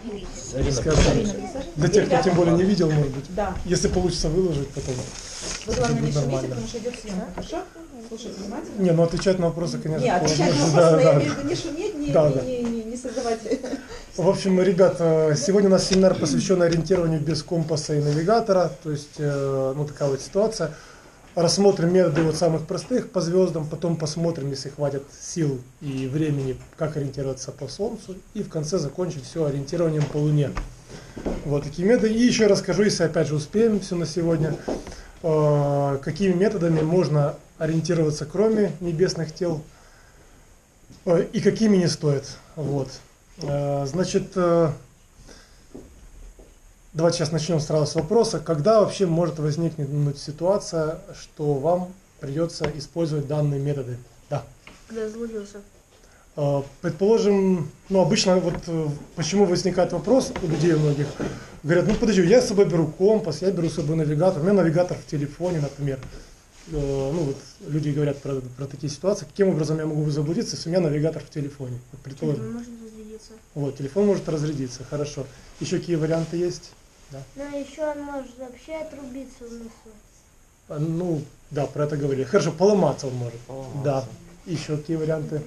Скажем, для тех, кто тем более не видел, может быть. Да. Если получится выложить, потом. Вы главное не шумите, нормально. потому что идет съемка. Хорошо? Слушайте внимательно. Не, ну отвечать на вопросы, конечно, Не, отвечать на можно. вопросы, но я Да. имею в виду не шуметь, не создавать. В общем, ребят, сегодня у нас семинар, посвященный ориентированию без компаса и навигатора. То есть, ну, такая вот ситуация. Рассмотрим методы вот самых простых по звездам, потом посмотрим, если хватит сил и времени, как ориентироваться по Солнцу. И в конце закончим все ориентированием по Луне. Вот такие методы. И еще расскажу, если опять же успеем все на сегодня, какими методами можно ориентироваться, кроме небесных тел, и какими не стоит. Вот. Значит, давайте сейчас начнем сразу с вопроса. Когда вообще может возникнуть ситуация, что вам придется использовать данные методы? Да. Когда заблудился. Предположим, ну обычно вот почему возникает вопрос у людей многих, говорят, ну подожди, я с собой беру компас, я беру с собой навигатор, у меня навигатор в телефоне, например. Ну вот люди говорят про такие ситуации, каким образом я могу заблудиться, если у меня навигатор в телефоне? Вот, предположим. Телефон может разрядиться. Вот, телефон может разрядиться, хорошо. Еще какие варианты есть? Да. Но еще он может вообще отрубиться в носу. Ну, да, про это говорили. Хорошо, поломаться он может. Поломаться. Да. Еще какие варианты?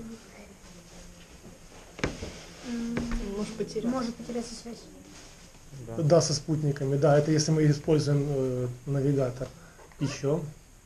Может потеряться связь. Да. Да, со спутниками. Да, это если мы используем навигатор. Еще.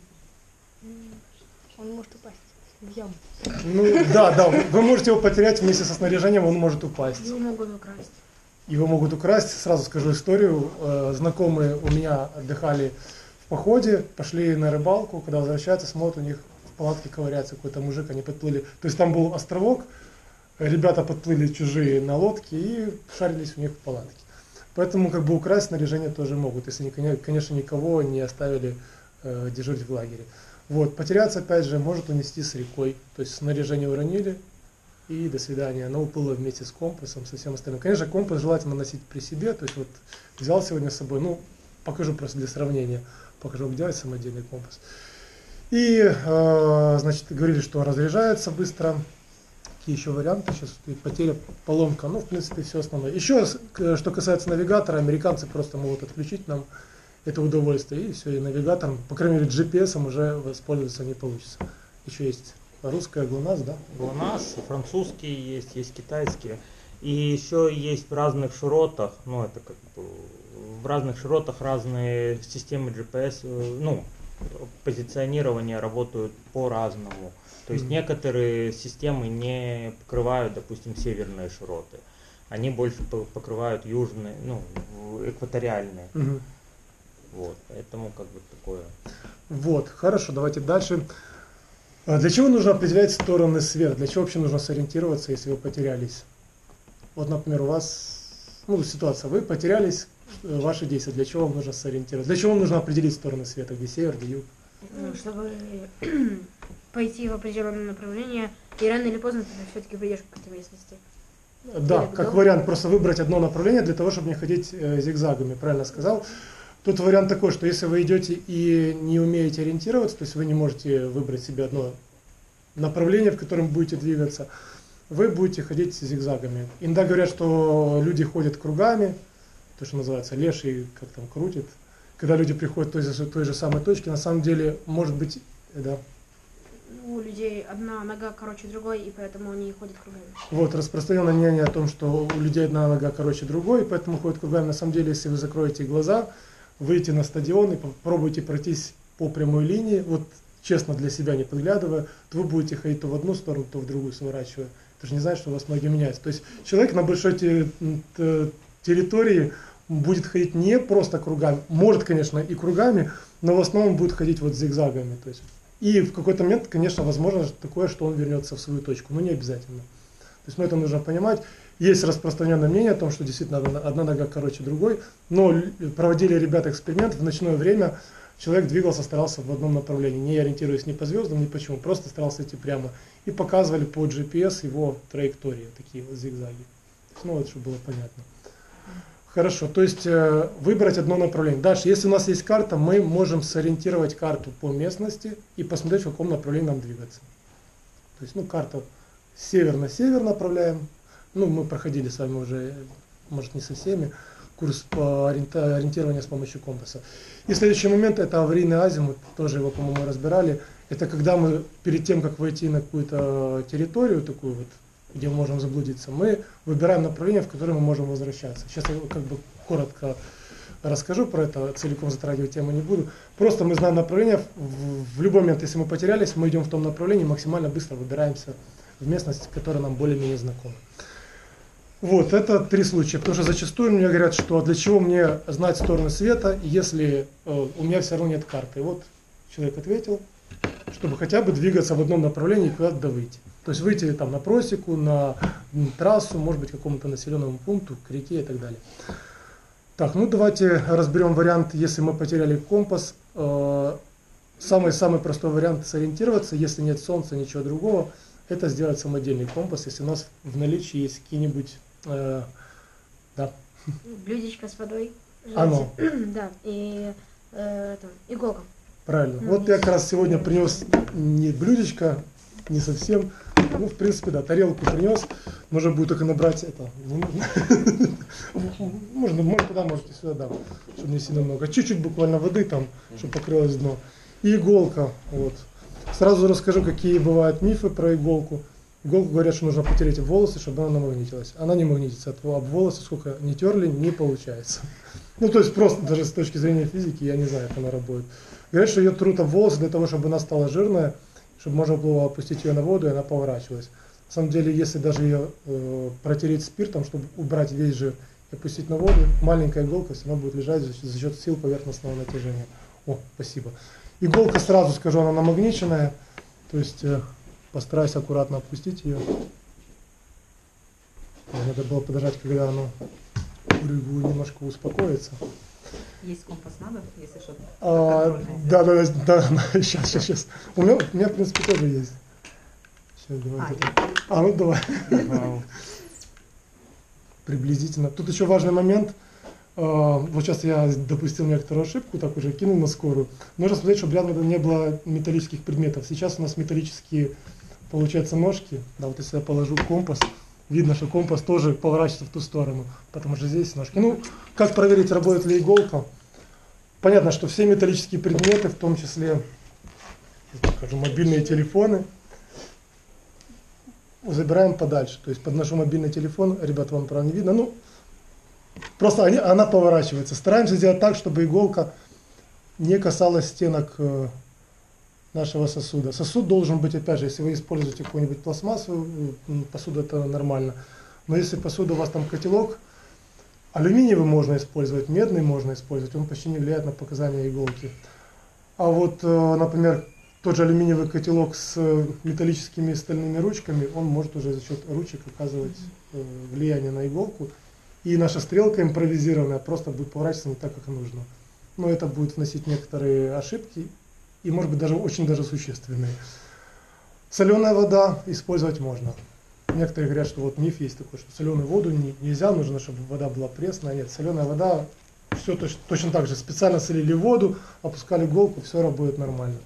Он может упасть в яму. Ну, да, вы можете его потерять вместе со снаряжением, он может упасть. Его могут украсть. Его могут украсть. Сразу скажу историю. Знакомые у меня отдыхали в походе, пошли на рыбалку, когда возвращаются, смотрят, у них в палатке ковыряется какой-то мужик, они подплыли. То есть там был островок, ребята подплыли чужие на лодке и шарились у них в палатке. Поэтому как бы украсть снаряжение тоже могут, если, конечно, никого не оставили дежурить в лагере. Вот, потеряться, опять же, может унести с рекой. То есть снаряжение уронили, и до свидания. Оно уплыло вместе с компасом, со всем остальным. Конечно, компас желательно носить при себе. То есть вот взял сегодня с собой, ну, покажу просто для сравнения, покажу, как делать самодельный компас. И, значит, говорили, что разряжается быстро. Какие еще варианты? Сейчас потеря, поломка, ну, в принципе, все основное. Еще, что касается навигатора, американцы просто могут отключить нам это удовольствие, и все, и навигатором, по крайней мере, GPS уже воспользоваться не получится. Еще есть русская ГЛОНАСС, да? ГЛОНАСС, французские есть китайские. И еще есть в разных широтах, ну это как бы в разных широтах разные системы GPS, ну, позиционирования работают по-разному. То есть некоторые системы не покрывают, допустим, северные широты. Они больше покрывают южные, ну, экваториальные. Угу. Вот, поэтому как бы такое. Вот, хорошо, давайте дальше. Для чего нужно определять стороны света? Для чего вообще нужно сориентироваться, если вы потерялись? Вот, например, у вас, ну, ситуация, вы потерялись, ваши действия, для чего вам нужно сориентироваться? Для чего вам нужно определить стороны света, где север, где юг? Ну, чтобы пойти в определенное направление, и рано или поздно ты все-таки придешь к этой местности. Да, как вариант, просто выбрать одно направление для того, чтобы не ходить зигзагами, правильно сказал. Тут вариант такой, что если вы идете и не умеете ориентироваться, то есть вы не можете выбрать себе одно направление, в котором будете двигаться, вы будете ходить зигзагами. Иногда говорят, что люди ходят кругами, то, что называется леший, как там крутит. Когда люди приходят к той же самой точке, на самом деле, может быть, да. У людей одна нога короче другой, и поэтому они ходят кругами. Вот, распространенное мнение о том, что у людей одна нога короче другой, и поэтому ходят кругами. На самом деле, если вы закроете глаза, выйти на стадион и попробуйте пройтись по прямой линии, вот честно для себя не подглядывая, то вы будете ходить то в одну сторону, то в другую сворачивая. Ты же не знаешь, что у вас ноги меняются. То есть человек на большой территории будет ходить не просто кругами, может, конечно, и кругами, но в основном будет ходить вот зигзагами. То есть, и в какой-то момент, конечно, возможно такое, что он вернется в свою точку, но не обязательно. То есть, ну, это нужно понимать. Есть распространенное мнение о том, что действительно одна нога короче другой, но проводили ребята эксперимент в ночное время, человек двигался, старался в одном направлении, не ориентируясь ни по звездам, ни почему, просто старался идти прямо. И показывали по GPS его траектории, такие вот зигзаги. Ну, вот, чтобы было понятно. Хорошо, то есть выбрать одно направление. Дальше, если у нас есть карта, мы можем сориентировать карту по местности и посмотреть, в каком направлении нам двигаться. То есть, ну, карта север на север направляем. Ну, мы проходили с вами уже может не со всеми, курс по ориентированию с помощью компаса. И следующий момент это аварийный азимут, тоже его, по-моему, разбирали. Это когда мы перед тем, как войти на какую-то территорию такую вот, где мы можем заблудиться, мы выбираем направление, в которое мы можем возвращаться. Сейчас я как бы коротко расскажу про это, целиком затрагивать тему не буду. Просто мы знаем направление, в любой момент, если мы потерялись, мы идем в том направлении, максимально быстро выбираемся в местность, которая нам более-менее знакома. Вот, это 3 случая, потому что зачастую мне говорят, что для чего мне знать стороны света, если у меня все равно нет карты. И вот человек ответил, чтобы хотя бы двигаться в одном направлении и куда-то выйти. То есть выйти там на просеку, на трассу, может быть, к какому-то населенному пункту, к реке и так далее. Так, ну давайте разберем вариант, если мы потеряли компас. Самый простой вариант сориентироваться, если нет солнца, ничего другого, это сделать самодельный компас, если у нас в наличии есть какие-нибудь, да. Блюдечко с водой. Оно. Да, и иголка. Правильно. Вот я как раз сегодня принес не блюдечко, не совсем, ну, в принципе, да, тарелку принес, нужно будет только набрать это. Можно туда, можете сюда, да, чтобы не сильно много. Чуть-чуть буквально воды там, чтобы покрылось дно. И иголка, вот. Сразу расскажу, какие бывают мифы про иголку. Иголку говорят, что нужно потереть об волосы, чтобы она намагнитилась. Она не магнитится, об волосы сколько не терли, не получается. Ну, то есть просто даже с точки зрения физики, я не знаю, как она работает. Говорят, что ее трут об волосы для того, чтобы она стала жирная, чтобы можно было опустить ее на воду, и она поворачивалась. На самом деле, если даже ее протереть спиртом, чтобы убрать весь жир и опустить на воду, маленькая иголка все равно будет лежать за счет сил поверхностного натяжения. О, спасибо. Иголка, сразу скажу, она намагниченная, то есть постараюсь аккуратно опустить ее. Надо было подождать, когда оно немножко успокоится. Есть компас надо, если что-то. Да, сейчас. У меня, в принципе, тоже есть. Сейчас, давайте. Ну давай. Приблизительно. Тут еще важный момент. Вот сейчас я допустил некоторую ошибку, так уже кинул на скорую. Нужно смотреть, чтобы рядом не было металлических предметов. Сейчас у нас металлические, получается, ножки. Да, вот если я положу компас, видно, что компас тоже поворачивается в ту сторону, потому что здесь ножки. Ну, как проверить, работает ли иголка? Понятно, что все металлические предметы, в том числе, скажу, мобильные телефоны, забираем подальше. То есть подношу мобильный телефон, ребята, вам правда не видно, ну, просто она поворачивается. Стараемся сделать так, чтобы иголка не касалась стенок нашего сосуда. Сосуд должен быть, опять же, если вы используете какую-нибудь пластмассовую посуду, это нормально. Но если посуда у вас там котелок, алюминиевый можно использовать, медный можно использовать, он почти не влияет на показания иголки. А вот, например, тот же алюминиевый котелок с металлическими стальными ручками, он может уже за счет ручек оказывать влияние на иголку. И наша стрелка импровизированная просто будет поворачиваться не так, как нужно. Но это будет вносить некоторые ошибки и, может быть, даже очень даже существенные. Соленая вода использовать можно. Некоторые говорят, что вот миф есть такой, что соленую воду нельзя, нужно, чтобы вода была пресная. Нет, соленая вода, все точно так же. Специально солили воду, опускали иголку, все работает нормально.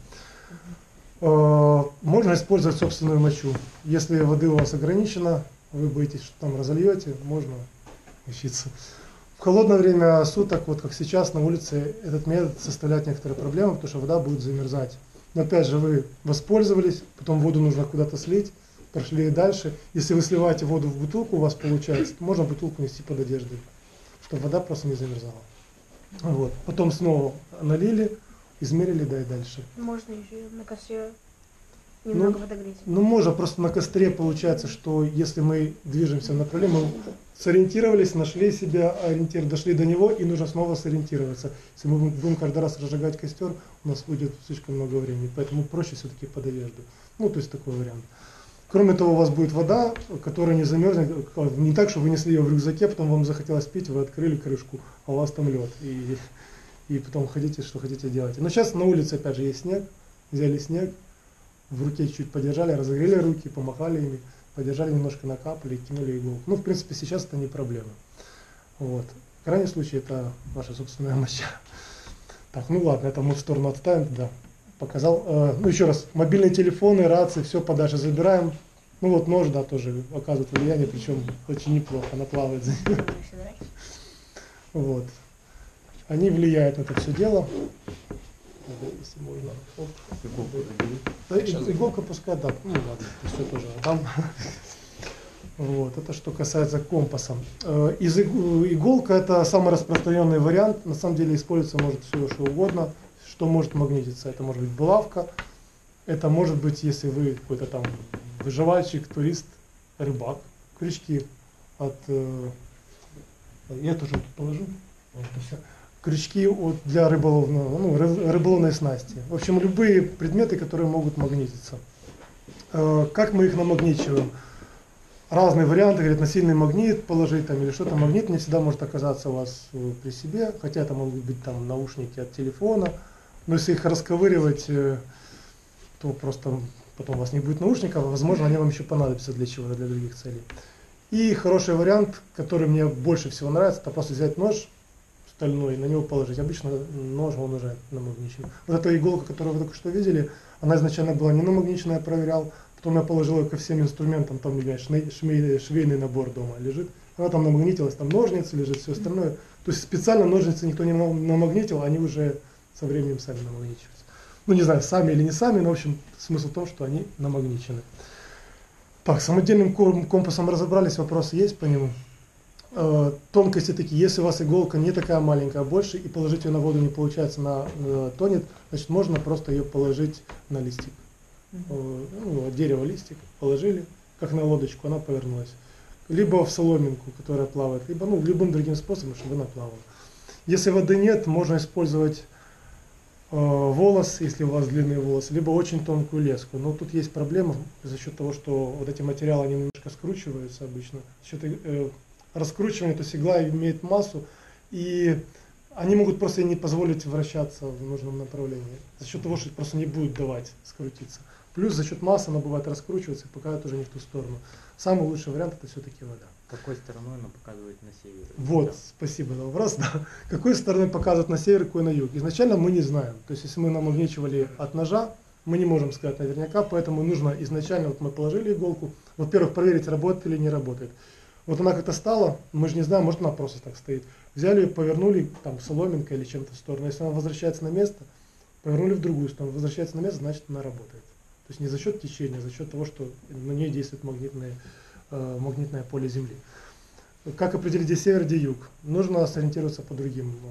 Можно использовать собственную мочу. Если воды у вас ограничено, вы боитесь, что там разольете, можно мочиться. В холодное время суток, вот как сейчас на улице, этот метод составляет некоторые проблемы, потому что вода будет замерзать. Но опять же, вы воспользовались, потом воду нужно куда-то слить, прошли дальше. Если вы сливаете воду в бутылку, у вас получается, то можно бутылку нести под одеждой, чтобы вода просто не замерзала. Вот. Потом снова налили, измерили, да и дальше. Можно еще на костре немного подогреть. Ну, можно, просто на костре получается, что если мы движемся в направлении, мы сориентировались, нашли себе ориентир, дошли до него, и нужно снова сориентироваться. Если мы будем каждый раз разжигать костер, у нас уйдет слишком много времени, поэтому проще все-таки под одежду. Ну, то есть такой вариант. Кроме того, у вас будет вода, которая не замерзнет, не так, что вы несли ее в рюкзаке, потом вам захотелось пить, вы открыли крышку, а у вас там лед, и потом хотите, что хотите делать. Но сейчас на улице опять же есть снег, взяли снег, в руке чуть подержали, разогрели руки, помахали ими, подержали немножко, накапали и кинули иголку. Ну, в принципе, сейчас это не проблема. Вот. В крайнем случае это ваша собственная моча. Так, ну ладно, это мы в сторону отставим, да. Показал. Ну, еще раз, мобильные телефоны, рации, все подальше забираем. Ну вот нож, да, тоже оказывает влияние, причем очень неплохо, она плавает за ним. Вот. Они влияют на это все дело. Если можно. Оп. Да, иголка пускай, да. Ну ладно, все тоже отдам. Вот, это что касается компаса. Иголка это самый распространенный вариант. На самом деле используется может все что угодно. Что может магнититься? Это может быть булавка. Это может быть, если вы какой-то там выживальщик, турист, рыбак. Крючки от... Я тоже тут положу. Крючки для рыболовного, рыболовной снасти. В общем, любые предметы, которые могут магнититься. Как мы их намагничиваем? Разные варианты, говорят, на сильный магнит положить там или что-то. Магнит не всегда может оказаться у вас при себе, хотя это могут быть там наушники от телефона. Но если их расковыривать, то просто потом у вас не будет наушников, возможно, они вам еще понадобятся для чего-то, для других целей. И хороший вариант, который мне больше всего нравится, это просто взять нож стальной, на него положить. Обычно нож, он уже намагничен. Вот эта иголка, которую вы только что видели, она изначально была не намагниченная, я проверял. Потом я положил ее ко всем инструментам, там, швейный набор дома лежит. Она там намагнитилась, там ножницы лежит, все остальное. То есть специально ножницы никто не намагнитил, они уже со временем сами намагничиваются. Ну не знаю, сами или не сами, но в общем смысл в том, что они намагничены. Так, с самодельным компасом разобрались, вопросы есть по нему? Тонкости такие, если у вас иголка не такая маленькая, а больше, и положить ее на воду не получается, она тонет, значит можно просто ее положить на листик. От дерева листик положили, как на лодочку, она повернулась. Либо в соломинку, которая плавает, либо любым другим способом, чтобы она плавала. Если воды нет, можно использовать волос, если у вас длинные волосы, либо очень тонкую леску. Но тут есть проблема за счет того, что вот эти материалы они немножко скручиваются обычно. За счет раскручивания, то есть игла имеет массу, и они могут просто не позволить вращаться в нужном направлении. За счет того, что просто не будет давать скрутиться. Плюс за счет массы она бывает раскручивается и показывает уже не в ту сторону. Самый лучший вариант это все-таки вода. Какой стороной она показывает на север? Вот, спасибо за вопрос. Да. Какой стороной показывает на север, какой на юг? Изначально мы не знаем. То есть если мы намагничивали от ножа, мы не можем сказать наверняка, поэтому нужно изначально, вот мы положили иголку, во-первых, проверить, работает или не работает. Вот она как-то стала, мы же не знаем, может она просто так стоит. Взяли ее, повернули там соломинкой или чем-то в сторону. Если она возвращается на место, повернули в другую сторону, возвращается на место, значит она работает. То есть не за счет течения, а за счет того, что на ней действует магнитное поле Земли. Как определить, где север, где юг? Нужно сориентироваться по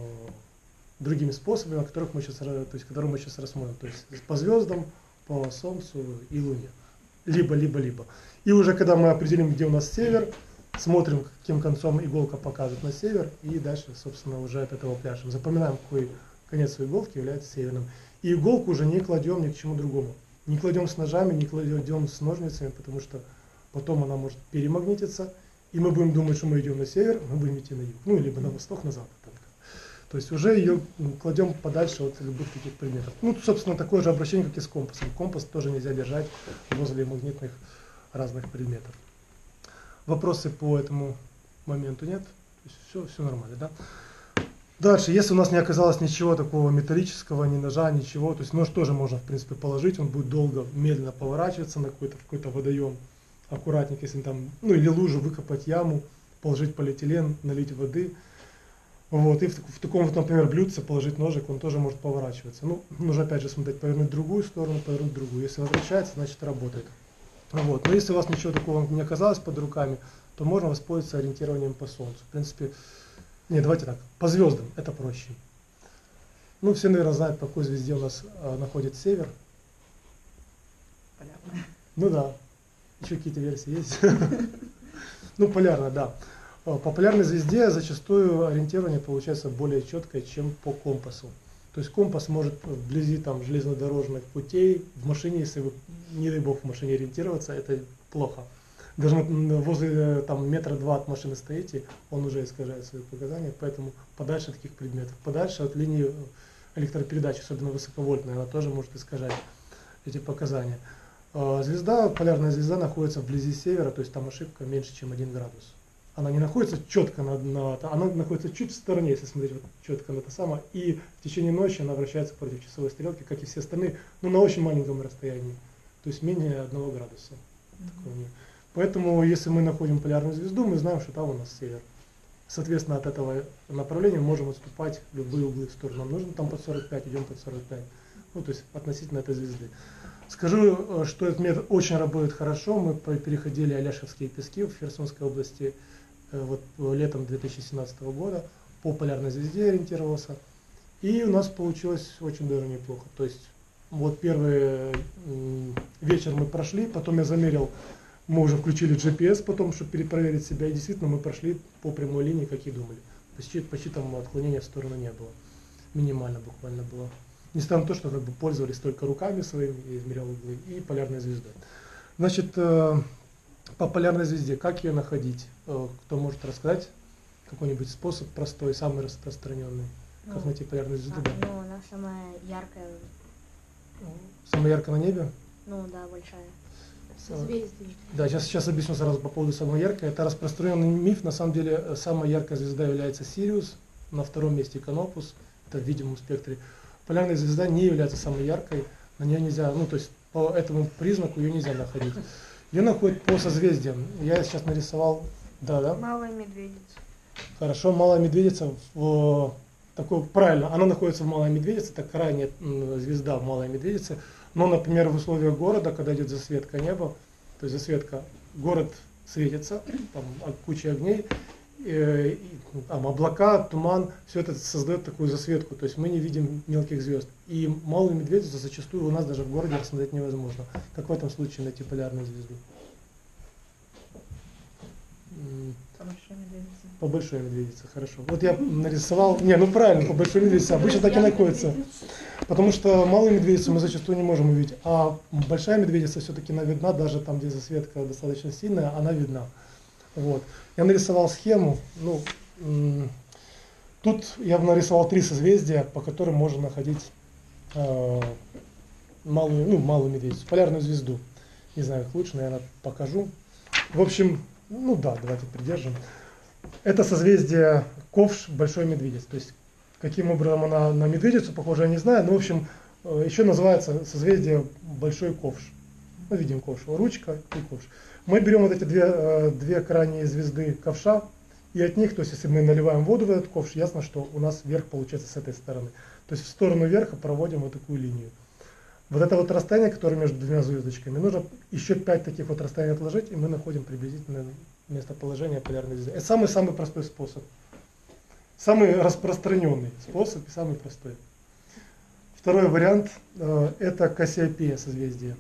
другими способами, которые мы сейчас рассмотрим. То есть по звездам, по Солнцу и Луне. Либо. И уже когда мы определим, где у нас север, смотрим, каким концом иголка показывает на север, и дальше, собственно, уже от этого пляшем. Запоминаем, какой конец у иголки является северным. И иголку уже не кладем ни к чему другому. Не кладем с ножами, не кладем с ножницами, потому что потом она может перемагнититься, и мы будем думать, что мы идем на север, мы будем идти на юг, либо на восток, на запад. То есть уже ее кладем подальше от любых таких предметов. Собственно, такое же обращение, как и с компасом. Компас тоже нельзя держать возле магнитных разных предметов. Вопросы по этому моменту нет? Все нормально, да? Дальше, если у нас не оказалось ничего такого металлического, ни ножа, ничего, то есть нож тоже можно, в принципе, положить, он будет долго, медленно поворачиваться на какой-то водоем, аккуратненько, если там, или лужу, выкопать яму, положить полиэтилен, налить воды, вот, и в таком, например, блюдце положить ножик, он тоже может поворачиваться. Нужно опять же смотреть, повернуть в другую сторону, повернуть в другую. Если возвращается, значит работает. Вот. Но если у вас ничего такого не оказалось под руками, то можно воспользоваться ориентированием по Солнцу. В принципе, давайте так, по звездам, это проще. Все, наверное, знают, по какой звезде у нас находится север. Полярная. Да. Еще какие-то версии есть? Полярная, да. По полярной звезде зачастую ориентирование получается более четкое, чем по компасу. То есть компас может вблизи железнодорожных путей, в машине, если вы, не дай бог, в машине ориентироваться, это плохо. Даже возле метра 2 от машины стоите, он уже искажает свои показания, поэтому подальше от таких предметов, подальше от линии электропередач, особенно высоковольтная, она тоже может искажать эти показания. Полярная звезда находится вблизи севера, то есть там ошибка меньше, чем 1 градус. Она не находится четко она находится чуть в стороне, если смотреть четко на это самое, и в течение ночи она вращается против часовой стрелки, как и все остальные, но на очень маленьком расстоянии, то есть менее 1 градуса. Такое у меня. Поэтому, если мы находим полярную звезду, мы знаем, что там у нас север. Соответственно, от этого направления мы можем отступать в любые углы в сторону. Нам нужно там под 45, идем под 45. Ну, то есть относительно этой звезды. Скажу, что этот метод очень работает хорошо. Мы переходили Аляшевские пески в Херсонской области вот, летом 2017 года. По полярной звезде ориентировался. И у нас получилось очень даже неплохо. То есть вот первый вечер мы прошли, потом я замерил, мы уже включили GPS потом, чтобы перепроверить себя. И действительно мы прошли по прямой линии, как и думали. Почти там отклонения в сторону не было. Минимально буквально было. Несмотря на то, что как бы пользовались только руками своими и измерял углы, и полярной звездой. Значит, по полярной звезде, как ее находить? Кто может рассказать какой-нибудь способ простой, самый распространенный? Как Ну, найти полярную звезду? Да. Ну, она самая яркая, Самая яркая на небе? ну да, большая. Созвездие. Да, сейчас объясню сразу по поводу самой яркой. Это распространенный миф. На самом деле, самая яркая звезда является Сириус, на втором месте Канопус, это в видимом спектре. Полярная звезда не является самой яркой, на нее нельзя, ну то есть по этому признаку ее нельзя находить. Ее находят по созвездиям. Я сейчас нарисовал, да. Малая медведица. Хорошо, Малая Медведица, такой, правильно, она находится в Малой Медведице, это крайняя звезда в Малой Медведице, но, например, в условиях города, когда идет засветка неба, то есть засветка, город светится, там куча огней, там облака, туман, все это создает такую засветку, то есть мы не видим мелких звезд. И Малую Медведицу зачастую у нас даже в городе рассмотреть невозможно. Как в этом случае найти полярную звезду? По большой медведице. По большой медведице, хорошо. Вот я нарисовал, правильно, по большой медведице, обычно так и находится. Потому что малую медведицу мы зачастую не можем увидеть, а большая медведица все-таки она видна, даже там, где засветка достаточно сильная, она видна. Вот. Я нарисовал схему, тут я нарисовал 3 созвездия, по которым можно находить малую медведицу, полярную звезду. Не знаю, как лучше, наверное, покажу. В общем, давайте придержим. Это созвездие Ковш Большой Медведицы. То есть, каким образом она на медведицу похожа, я не знаю. Но, в общем, еще называется созвездие Большой Ковш. Мы видим ковш, ручка и ковш. Мы берем вот эти две крайние звезды ковша, и от них, то есть если мы наливаем воду в этот ковш, ясно, что у нас верх получается с этой стороны. То есть в сторону верха проводим вот такую линию. Вот это вот расстояние, которое между двумя звездочками, нужно еще 5 таких вот расстояний отложить, и мы находим приблизительное местоположение полярной звезды. Это самый-самый простой способ. Самый распространенный способ и самый простой. Второй вариант это Кассиопея созвездие.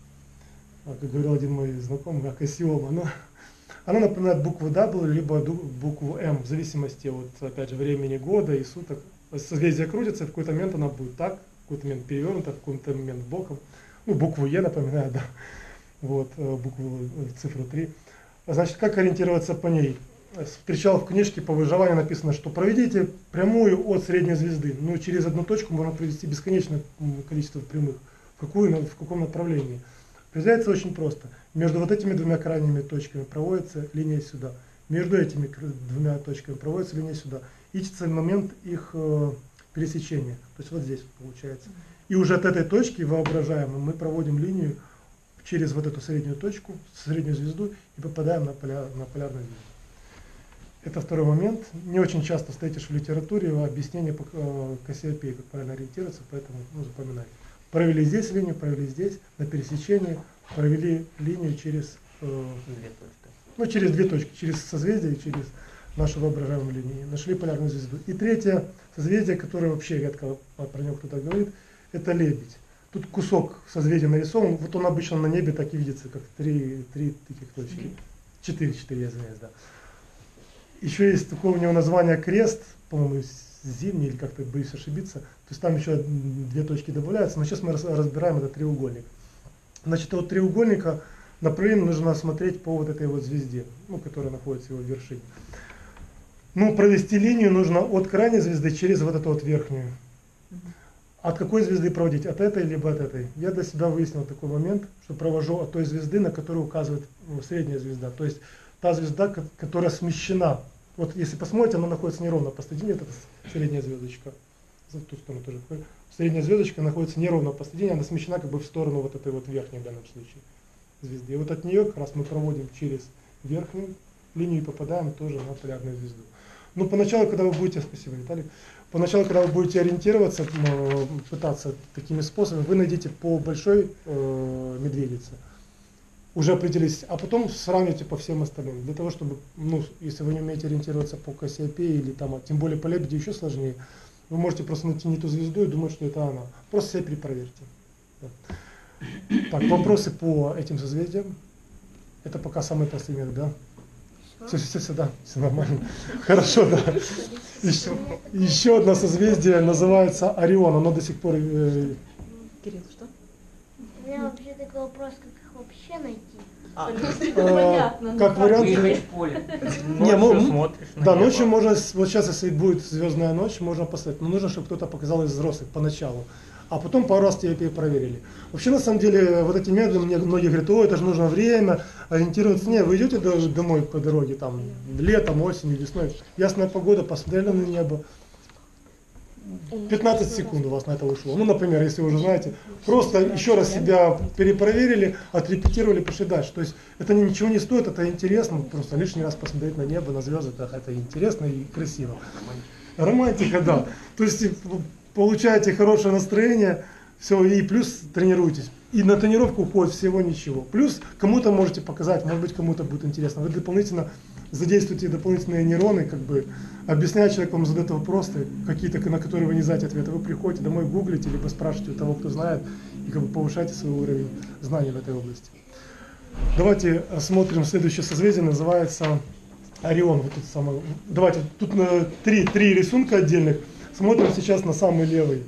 Как говорил один мой знакомый, акасиома. Она напоминает букву W, либо букву М, в зависимости от, опять же, времени года и суток. Созвездие крутится, и в какой-то момент она будет так, в какой-то момент перевернута, в какой-то момент боком. Букву Е напоминает, да. Вот, цифру 3. Значит, как ориентироваться по ней? Встречал в книжке по выживанию написано, что проведите прямую от средней звезды. Через одну точку можно провести бесконечное количество прямых. В каком направлении? Определяется очень просто. Между вот этими двумя крайними точками проводится линия сюда. Между этими двумя точками проводится линия сюда. Ищется момент их пересечения. То есть вот здесь получается. И уже от этой точки воображаемой мы проводим линию через вот эту среднюю точку, среднюю звезду и попадаем на полярную звезду. Это второй момент. Не очень часто встретишь в литературе объяснение по Кассиопее, как правильно ориентироваться, поэтому запоминайте. Провели здесь линию, провели здесь, на пересечении, провели линию через через 2 точки, через созвездие и через нашу воображаемую линию. Нашли полярную звезду. И третье созвездие, которое вообще редко про него кто-то говорит, это Лебедь. Тут кусок созвездия нарисован, вот он обычно на небе так и видится, как 3 таких точки. 4, я извиняюсь, да. Еще есть такое у него название крест, по-моему, зимний, или как-то боюсь ошибиться. То есть там еще 2 точки добавляются, но сейчас мы разбираем этот треугольник. Значит, от треугольника направление нужно смотреть по вот этой вот звезде, которая находится в его вершине. Провести линию нужно от крайней звезды через вот эту вот верхнюю. От какой звезды проводить? От этой либо от этой? Я для себя выяснил такой момент, что провожу от той звезды, на которую указывает средняя звезда. То есть та звезда, которая смещена. Вот если посмотрите, она находится неровно посредине, это средняя звездочка. За ту сторону тоже. Средняя звездочка находится неровно посредине, она смещена как бы в сторону вот этой вот верхней в данном случае. звезде. И вот от нее как раз мы проводим через верхнюю линию и попадаем тоже на полярную звезду. Но поначалу, когда вы будете, спасибо, Виталик, поначалу, когда вы будете ориентироваться, пытаться такими способами, вы найдите по большой медведице, уже определитесь, а потом сравните по всем остальным. Для того, чтобы, ну, если вы не умеете ориентироваться по Кассиопее или там, тем более по Лебеде еще сложнее, вы можете просто найти не ту звезду и думать, что это она. Просто себя перепроверьте. Да. Так, вопросы по этим созвездиям? Это пока самый простой метод, да? Все, да, все нормально. Хорошо, да. Еще одно созвездие называется Орион. Оно до сих пор... Кирилл, что? У меня вообще такой вопрос, как их вообще найти? Понятно. Как вариант... Выехать в поле. Ночью смотришь на Да, небо. ночью можно, вот сейчас, если будет звездная ночь, можно поставить. Но нужно, чтобы кто-то показал из взрослых поначалу. А потом пару раз тебя проверили. Вообще, на самом деле, вот эти методы, мне многие говорят, о, это же нужно время, ориентироваться. Не, вы идете домой по дороге, там, летом, осенью, весной, ясная погода, посмотрели на небо. 15 секунд у вас на это ушло. Ну, например, если вы уже знаете, просто еще раз себя перепроверили, отрепетировали, пошли дальше. То есть это ничего не стоит, это интересно, просто лишний раз посмотреть на небо, на звезды, это интересно и красиво. Романтика, да. То есть получаете хорошее настроение, все, и плюс тренируйтесь. И на тренировку уходит всего ничего. Плюс кому-то можете показать, может быть, кому-то будет интересно. Вы дополнительно задействуете дополнительные нейроны, как бы объясняя человеку, вам задает вопросы, какие-то, на которые вы не знаете ответа. Вы приходите домой, гуглите, либо спрашиваете у того, кто знает, и как бы повышаете свой уровень знаний в этой области. Давайте смотрим следующее созвездие, называется Орион. Вот тут самое. Давайте, тут три рисунка отдельных. Смотрим сейчас на самый левый.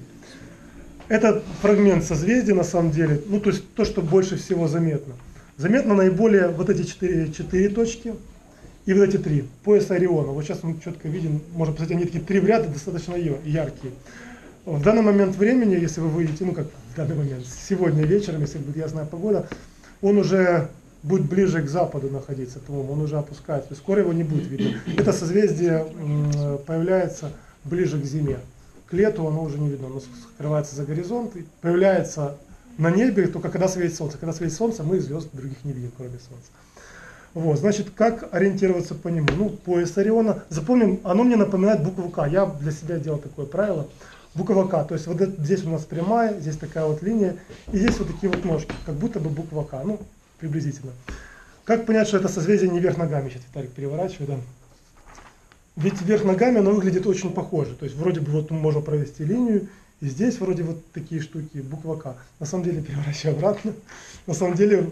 Это фрагмент созвездия на самом деле, ну то есть то, что больше всего заметно. Заметно наиболее вот эти четыре точки и вот эти три, пояс Ориона. Вот сейчас он четко виден, можно посмотреть, они такие три в ряд достаточно яркие. В данный момент времени, если вы выйдете, ну как в данный момент, сегодня вечером, если будет ясная погода, он уже будет ближе к западу находиться, по-моему, он уже опускается, то есть скоро его не будет видно. Это созвездие появляется ближе к зиме. К лету оно уже не видно, оно скрывается за горизонт и появляется на небе только когда светит солнце. Когда светит солнце, мы звезд других не видим, кроме солнца. Вот, значит, как ориентироваться по нему? Ну, пояс Ориона. Запомним, оно мне напоминает букву К. Я для себя делал такое правило. Буква К. То есть вот здесь у нас прямая, здесь такая вот линия, и здесь вот такие вот ножки, как будто бы буква К. Ну, приблизительно. Как понять, что это созвездие не вверх ногами? Сейчас Виталик переворачивает, да. Ведь вверх ногами оно выглядит очень похоже. То есть вроде бы вот можно провести линию, и здесь вроде вот такие штуки, буква К. На самом деле, переворачиваю обратно. На самом деле,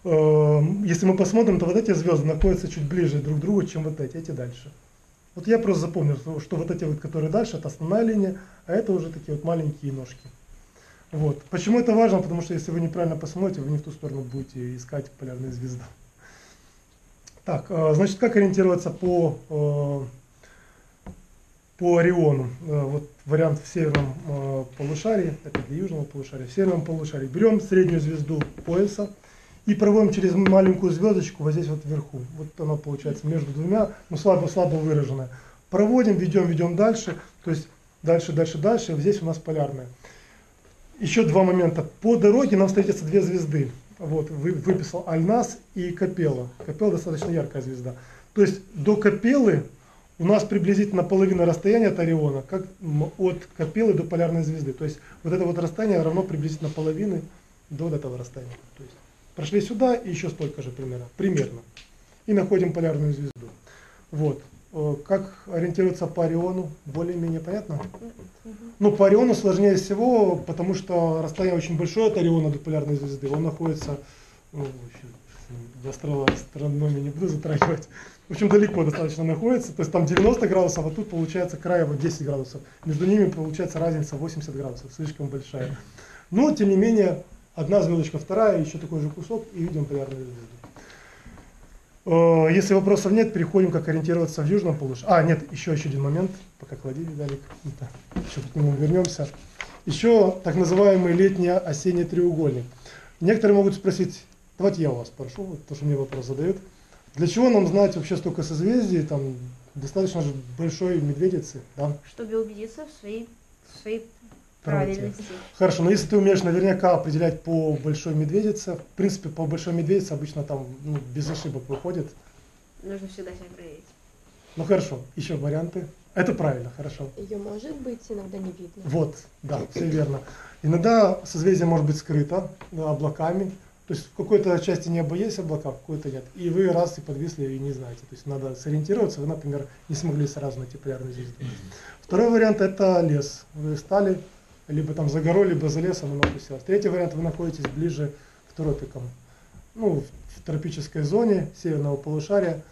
если мы посмотрим, то вот эти звезды находятся чуть ближе друг к другу, чем вот эти дальше. Вот я просто запомнил, что вот эти вот, которые дальше, это основная линия, а это уже такие вот маленькие ножки. Вот. Почему это важно? Потому что если вы неправильно посмотрите, вы не в ту сторону будете искать полярную звезду. Так, значит, как ориентироваться по Ориону? Вот вариант в северном полушарии, это для южного полушария. В северном полушарии берем среднюю звезду пояса и проводим через маленькую звездочку вот здесь вот вверху. Вот она получается между двумя, ну слабо выраженная. Проводим, ведем дальше, то есть дальше, и вот здесь у нас полярная. Еще два момента. По дороге нам встретятся две звезды. Вот, выписал Альнас и Капелла. Капелла достаточно яркая звезда. То есть до Капеллы у нас приблизительно половина расстояния от Ориона, как от Капеллы до полярной звезды. То есть вот это вот расстояние равно приблизительно половины до этого расстояния. То есть прошли сюда и еще столько же примерно. И находим полярную звезду. Вот. Как ориентироваться по Ориону, более-менее понятно? Ну, по Ориону сложнее всего, потому что расстояние очень большое от Ориона до полярной звезды. Он находится, ну, в астрономии не буду затрагивать, в общем, далеко достаточно находится. То есть там 90 градусов, а тут получается край вот 10 градусов. Между ними получается разница 80 градусов, слишком большая. Но, тем не менее, одна звездочка, вторая, еще такой же кусок, и видим полярную звезду. Если вопросов нет, переходим, как ориентироваться в южном полушарии. Нет, еще один момент, пока клади, Виталик, еще к нему вернемся. Еще так называемый летний-осенний треугольник. Некоторые могут спросить, давайте я у вас спрошу, вот то, что мне вопрос задают. Для чего нам знать вообще столько созвездий, там достаточно же большой медведицы, да? Чтобы убедиться в своей правильности. Хорошо, но если ты умеешь наверняка определять по Большой Медведице, в принципе, по Большой Медведице обычно там без ошибок выходит. Нужно всегда себя проверить. Ну хорошо, еще варианты. Это правильно, хорошо. Ее может быть иногда не видно. Вот, да, все верно. Иногда созвездие может быть скрыто облаками. То есть в какой-то части неба есть облака, в какой-то нет. И вы раз и подвисли и не знаете. То есть надо сориентироваться, вы, например, не смогли сразу найти полярную звезду. Второй вариант это лес. Вы стали либо там за горой, либо за лесом, оно опустилось. Третий вариант, вы находитесь ближе к тропикам. Ну, в тропической зоне северного полушария.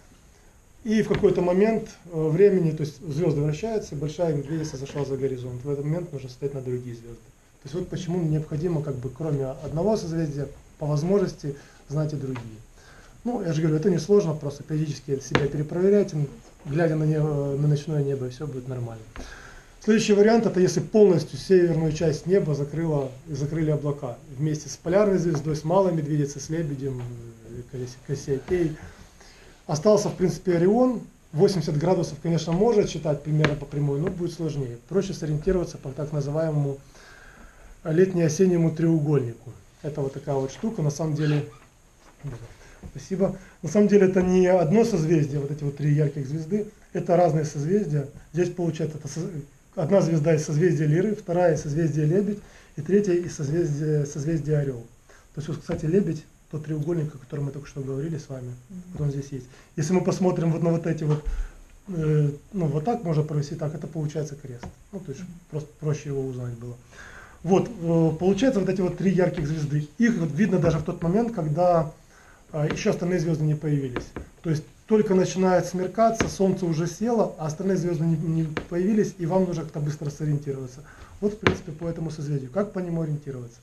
И в какой-то момент времени, то есть звезды вращаются, большая медведица зашла за горизонт. В этот момент нужно смотреть на другие звезды. То есть вот почему необходимо, как бы, кроме одного созвездия, по возможности знать и другие. Ну, я же говорю, это несложно, просто периодически себя перепроверять, глядя на ночное небо, и все будет нормально. Следующий вариант, это если полностью северную часть неба закрыли облака. Вместе с полярной звездой, с малой медведицей, с лебедем, Кассиопеей. Остался, в принципе, Орион. 80 градусов, конечно, может считать примерно по прямой, но будет сложнее. Проще сориентироваться по так называемому летне-осеннему треугольнику. Это вот такая вот штука, на самом деле, спасибо. На самом деле это не одно созвездие, вот эти вот три ярких звезды, это разные созвездия. Здесь получается одна звезда из созвездия Лиры, вторая из созвездия Лебедь и третья из созвездия Орел. То есть, вот, кстати, Лебедь, тот треугольник, о котором мы только что говорили с вами, вот он здесь есть. Если мы посмотрим вот на вот эти вот, ну вот так можно провести, так, это получается крест. Ну, то есть просто проще его узнать было. Вот, получается вот эти вот три ярких звезды. Их вот видно даже в тот момент, когда еще остальные звезды не появились. То есть только начинает смеркаться, солнце уже село, а остальные звезды не появились, и вам нужно как-то быстро сориентироваться. Вот, в принципе, по этому созвездию. Как по нему ориентироваться?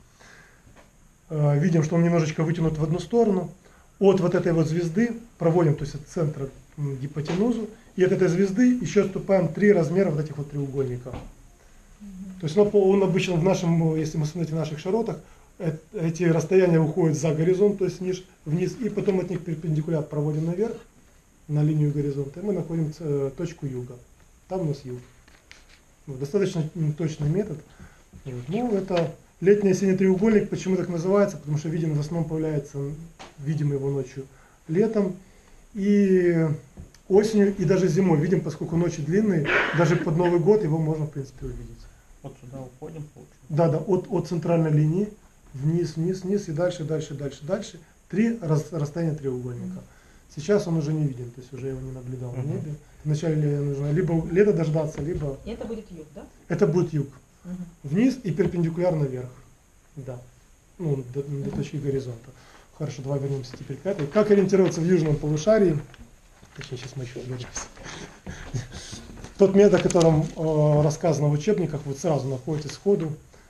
Видим, что он немножечко вытянут в одну сторону. От вот этой вот звезды проводим, то есть от центра гипотенузу, и от этой звезды еще отступаем 3 размера вот этих вот треугольников. То есть он обычно в нашем, если мы смотрите в наших широтах, эти расстояния уходят за горизонт, то есть вниз, и потом от них перпендикуляр проводим наверх, на линию горизонта, и мы находим точку юга. Там у нас юг. Достаточно точный метод. Ну, это летний осенний треугольник. Почему так называется? Потому что видим, в основном появляется, видим его ночью летом и осенью, и даже зимой. Видим, поскольку ночи длинные, даже под Новый год его можно, в принципе, увидеть. Вот сюда уходим, получается. Да, от центральной линии вниз, вниз, вниз и дальше, дальше, дальше, дальше. 3 расстояния треугольника. Сейчас он уже не виден, то есть уже его не наблюдал на небе. Вначале нужно либо лето дождаться, либо... И это будет юг, да? Это будет юг. Вниз и перпендикулярно вверх. Да. Ну, до точки горизонта. Хорошо, давай вернемся теперь к этой. Как ориентироваться в южном полушарии? Точнее, сейчас мы еще вернемся. Тот метод, о котором рассказано в учебниках, вот сразу находите сходу.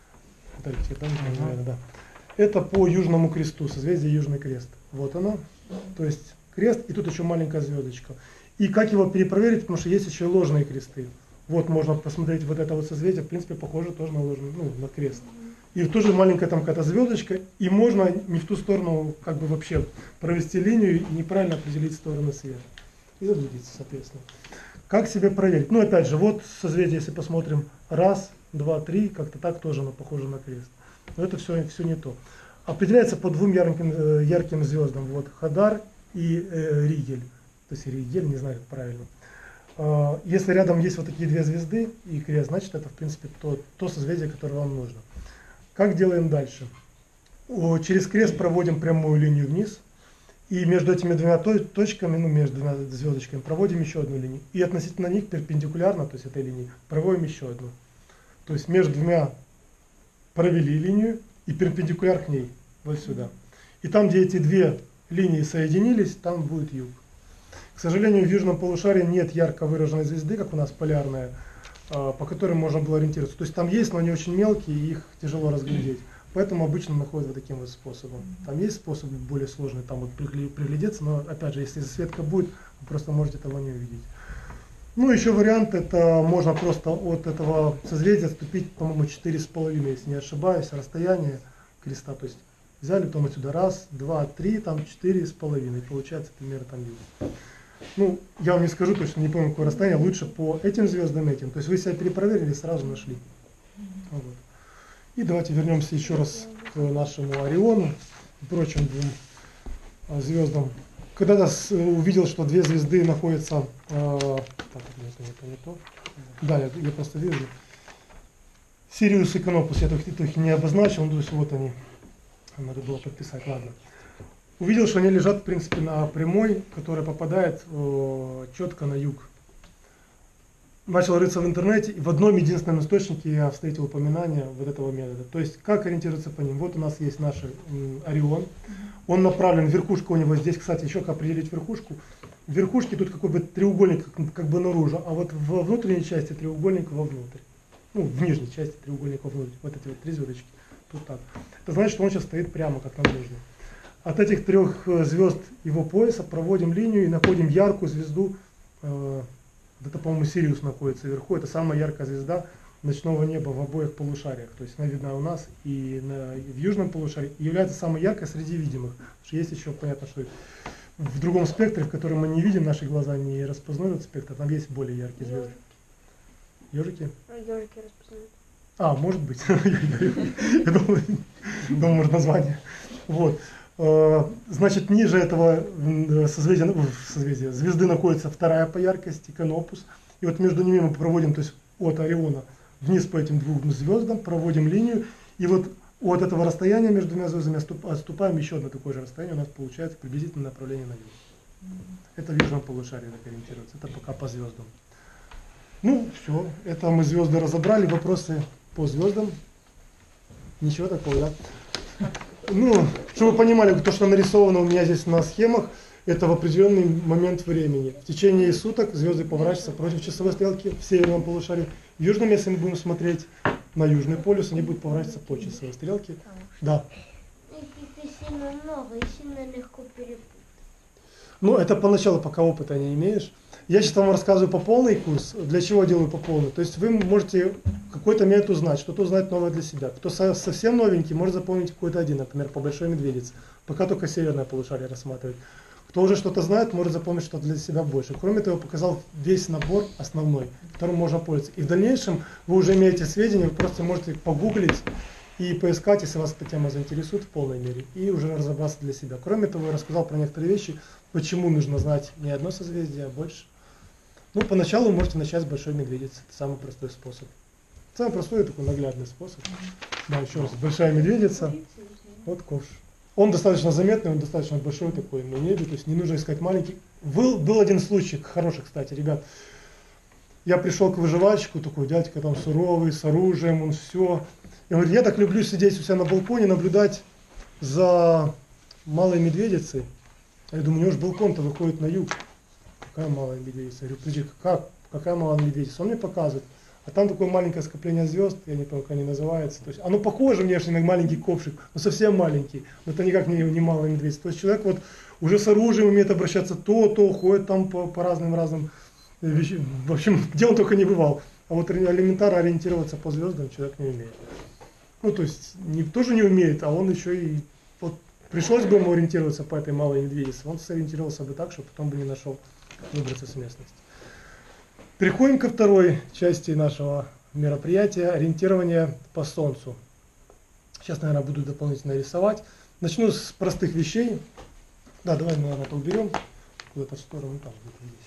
Да. Это по Южному кресту, созвездие Южный крест. Вот оно. То есть крест, и тут еще маленькая звездочка. И как его перепроверить, потому что есть еще и ложные кресты. Вот можно посмотреть вот это вот созвездие, в принципе, похоже тоже на ложный, на крест. И тоже маленькая там какая-то звездочка, и можно не в ту сторону как бы вообще провести линию и неправильно определить сторону света. И заблудиться, соответственно. Как себе проверить? Ну, опять же, вот созвездие, если посмотрим, 1, 2, 3, как-то так тоже оно похоже на крест. Но это все не то. Определяется по 2 ярким звездам. Вот Хадар и Ригель. То есть Ригель, не знаю, как правильно. Если рядом есть вот такие 2 звезды и крест, значит это в принципе то созвездие, которое вам нужно. Как делаем дальше? Через крест проводим прямую линию вниз. И между этими 2 точками, между 2 звездочками, проводим еще одну линию. И относительно них перпендикулярно, то есть этой линии, проводим еще одну. То есть между 2 провели линию и перпендикуляр к ней, вот сюда. И там, где эти 2 линии соединились, там будет юг. К сожалению, в южном полушарии нет ярко выраженной звезды, как у нас полярная, по которой можно было ориентироваться. То есть там есть, но они очень мелкие, и их тяжело разглядеть. Поэтому обычно находят вот таким вот способом. Там есть способы более сложные, там вот приглядеться, но опять же, если засветка будет, вы просто можете этого не увидеть. Ну, еще вариант, это можно просто от этого созвездия отступить, по-моему, 4,5, если не ошибаюсь, расстояние креста. То есть взяли, потом отсюда 1, 2, 3, там 4,5, получается примерно там юг. Ну, я вам не скажу точно, не помню, какое расстояние, лучше по этим звездам этим. То есть вы себя перепроверили, сразу нашли. Вот. И давайте вернемся еще раз к нашему Ориону и прочим двум звездам. Когда-то увидел, что две звезды находятся... так, это не то. Да, я просто вижу. Сириус и Канопус, я их не обозначил, то есть вот они. Надо было подписать, ладно. Увидел, что они лежат, в принципе, на прямой, которая попадает четко на юг. Начал рыться в интернете, и в одном единственном источнике я встретил упоминание вот этого метода. То есть, как ориентироваться по ним? Вот у нас есть наш Орион. Он направлен, верхушка у него здесь, кстати, еще как определить верхушку. В верхушке тут какой бы треугольник как бы наружу, а вот во внутренней части треугольник вовнутрь. Ну, в нижней части треугольник вовнутрь. Вот эти вот 3 звездочки. Тут так. Это значит, что он сейчас стоит прямо, как нам нужно. От этих 3 звезд его пояса проводим линию и находим яркую звезду. Это, по-моему, Сириус находится вверху. Это самая яркая звезда ночного неба в обоих полушариях. То есть она видна у нас и в южном полушарии. И является самой яркой среди видимых. Потому что есть еще, понятно, что в другом спектре, в котором мы не видим, наши глаза не распознают этот спектр, там есть более яркие звезды. Ежики? Ежики распознают. Может быть. Я думал, может, название. Вот. Значит, ниже этого созвездия звезды находится вторая по яркости, Канопус. И вот между ними мы проводим, то есть от Ориона вниз по этим 2 звездам, проводим линию. И вот от этого расстояния между двумя звездами отступаем еще одно такое же расстояние. У нас получается приблизительное направление на юг. Это в южном полушарии так ориентируется. Это пока по звездам. Ну, все. Это мы звезды разобрали. Вопросы по звездам? Ничего такого, да? Ну, чтобы вы понимали, то, что нарисовано у меня здесь на схемах, это в определенный момент времени. В течение суток звезды поворачиваются против часовой стрелки в северном полушарии. В южном, если мы будем смотреть на южный полюс, они будут поворачиваться по часовой стрелке. Да. Их сильно много и сильно легко перепутать. Ну, это поначалу, пока опыта не имеешь. Я сейчас вам рассказываю по полный курс. Для чего делаю по полный? То есть вы можете какой-то метод узнать, что-то узнать новое для себя. Кто совсем новенький, может запомнить какой-то один, например, по Большой Медведице. Пока только северное полушарие рассматривает. Кто уже что-то знает, может запомнить что-то для себя больше. Кроме того, я показал весь набор основной, которым можно пользоваться. И в дальнейшем вы уже имеете сведения, вы просто можете погуглить и поискать, если вас эта тема заинтересует в полной мере, и уже разобраться для себя. Кроме того, я рассказал про некоторые вещи, почему нужно знать не одно созвездие, а больше. Ну, поначалу можете начать с Большой Медведицы. Это самый простой способ. Самый простой и такой наглядный способ. Да, еще раз. Большая Медведица. Вот ковш. Он достаточно заметный, он достаточно большой такой на небе, то есть не нужно искать маленький. Был один случай, хороший, кстати, ребят. Я пришел к выживальщику, такой дядька там суровый, с оружием, он все. И он говорит, я так люблю сидеть у себя на балконе, наблюдать за малой медведицей. Я думаю, у него же балкон-то выходит на юг. Какая малая медведица? Я говорю, подожди, какая малая медведица? Он мне показывает. А там такое маленькое скопление звезд, я не помню, как они называются. То есть оно похоже внешне на маленький ковшик, но совсем маленький. Но это никак не малая медведица. То есть человек вот уже с оружием умеет обращаться то, ходит там по разным вещам. В общем, где он только не бывал. А вот элементарно ориентироваться по звездам человек не умеет. Ну, то есть тоже не умеет, а он еще и... Вот, пришлось бы ему ориентироваться по этой малой медведице. Он сориентировался бы так, чтобы потом бы не нашел выбраться с местности. Переходим ко второй части нашего мероприятия, ориентирование по Солнцу. Сейчас, наверное, буду дополнительно рисовать. Начну с простых вещей. Да, давай мы, наверное, это уберем. Куда-то в сторону, там,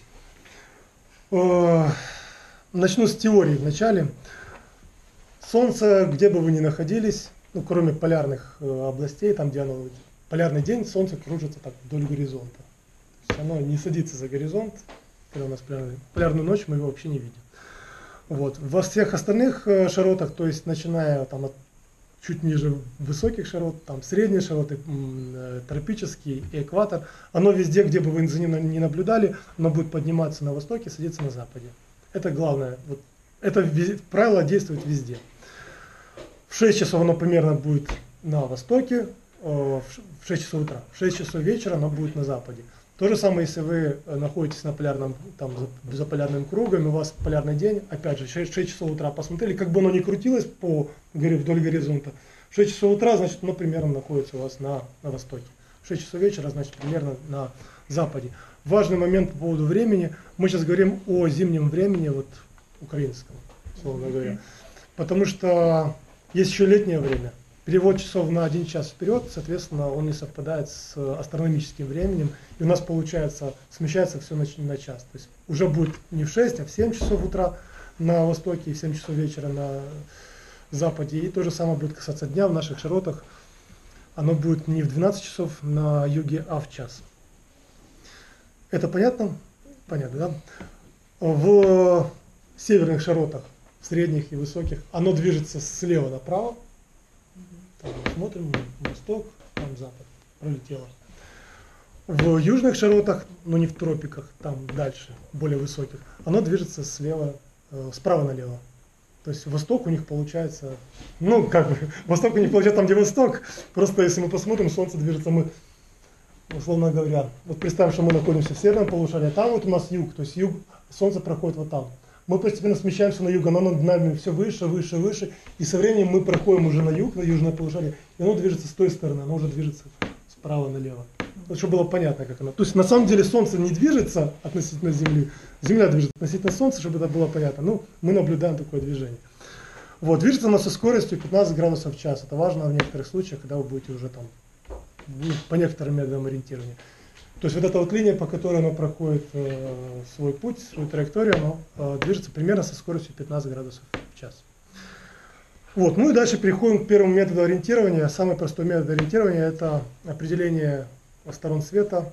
где-то здесь. Начну с теории вначале. Солнце, где бы вы ни находились, ну, кроме полярных областей, там, где оно... Полярный день, Солнце кружится так вдоль горизонта. То есть оно не садится за горизонт. Когда у нас полярную ночь, мы его вообще не видим. Вот. Во всех остальных широтах, то есть начиная там, от чуть ниже высоких широт, там средние широты, тропический и экватор, оно везде, где бы вы за ним не наблюдали, оно будет подниматься на востоке, садиться на западе. Это главное. Вот. Это правило действует везде. В 6 часов оно примерно будет на востоке, в 6 часов утра. В 6 часов вечера оно будет на западе. То же самое, если вы находитесь на полярном, там, за полярным кругом, и у вас полярный день, опять же, 6 часов утра посмотрели, как бы оно ни крутилось вдоль горизонта, в 6 часов утра, значит, оно примерно находится у вас на востоке. В 6 часов вечера, значит, примерно на западе. Важный момент по поводу времени. Мы сейчас говорим о зимнем времени, вот, украинском, условно говоря. Потому что Есть еще летнее время. Перевод часов на 1 час вперед, соответственно, он не совпадает с астрономическим временем. И у нас получается, смещается все на час. То есть уже будет не в 6, а в 7 часов утра на востоке и в 7 часов вечера на западе. И то же самое будет касаться дня в наших широтах. Оно будет не в 12 часов на юге, а в час. Это понятно? Понятно, да? В северных широтах, средних и высоких, оно движется слева направо. Там смотрим, восток, там запад, пролетело. В южных широтах, но не в тропиках, там дальше, более высоких, оно движется справа налево. То есть восток у них получается, восток у них получается там, где восток. Просто если мы посмотрим, солнце движется, мы, условно говоря, вот представим, что мы находимся в северном полушарии, а там вот у нас юг, то есть юг, солнце проходит вот там. Мы постепенно смещаемся на юг, оно над нами все выше, выше, выше, и со временем мы проходим уже на юг, на южное полушарие, и оно движется с той стороны, оно уже движется справа налево. Вот чтобы было понятно, как оно. То есть на самом деле солнце не движется относительно Земли, Земля движется относительно солнца, чтобы это было понятно. Ну, мы наблюдаем такое движение. Вот, движется оно со скоростью 15 градусов в час. Это важно в некоторых случаях, когда вы будете уже там, по некоторым методам ориентирования. То есть вот эта вот линия, по которой оно проходит свой путь, свою траекторию, оно движется примерно со скоростью 15 градусов в час. Вот, ну и дальше переходим к первому методу ориентирования. Самый простой метод ориентирования – это определение сторон света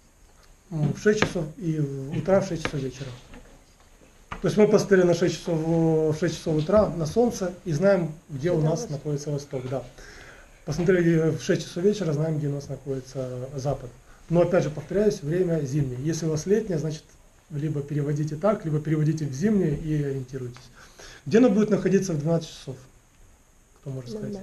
в 6 часов и утра в 6 часов вечера. То есть мы посмотрели на 6 часов, в 6 часов утра на солнце и знаем, где у нас находится восток. Да. Посмотрели в 6 часов вечера, знаем, где у нас находится запад. Но опять же повторяюсь, время зимнее. Если у вас летнее, значит либо переводите так, либо переводите в зимнее и ориентируйтесь. Где оно будет находиться в 12 часов? Кто может сказать?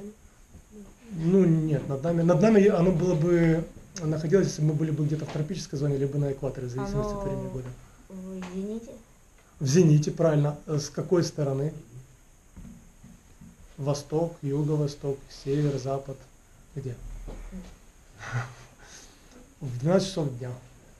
Ну нет, над нами. Над нами оно было бы находилось, если мы были бы где-то в тропической зоне, либо на экваторе, в зависимости от времени года. В зените? В зените, правильно. С какой стороны? Восток, юго-восток, север, запад. Где? В 12 часов дня.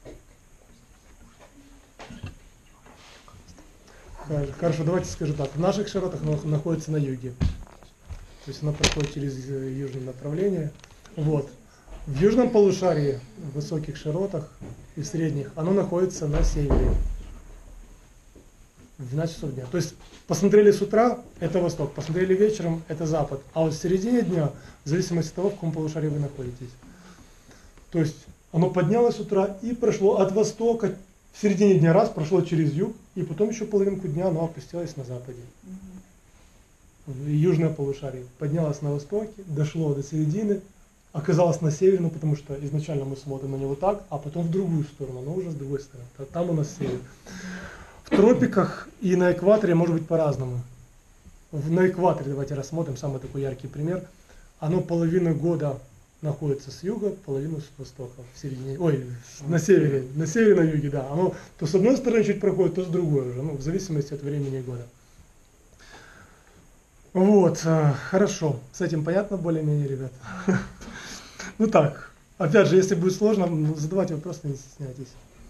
Хорошо, давайте скажу так. В наших широтах оно находится на юге. То есть оно проходит через южное направление. Вот. В южном полушарии, в высоких широтах и в средних, оно находится на севере. В 12 часов дня. То есть посмотрели с утра, это восток, посмотрели вечером, это запад. А вот в середине дня, в зависимости от того, в каком полушарии вы находитесь. То есть оно поднялось с утра и прошло от востока, в середине дня раз, прошло через юг, и потом еще половинку дня оно опустилось на западе. В южное полушарие. Поднялось на востоке, дошло до середины, оказалось на севере, ну, потому что изначально мы смотрим на него так, а потом в другую сторону, но уже с другой стороны. Там у нас север. В тропиках и на экваторе может быть по-разному. На экваторе, давайте рассмотрим самый такой яркий пример. Оно половину года находится с юга, половину с востока, в середине, на севере, на юге, да. Оно то с одной стороны чуть проходит, то с другой уже, ну, в зависимости от времени года. Вот, хорошо, с этим понятно более-менее, ребят? Ну так, опять же, если будет сложно, задавайте вопросы, не стесняйтесь.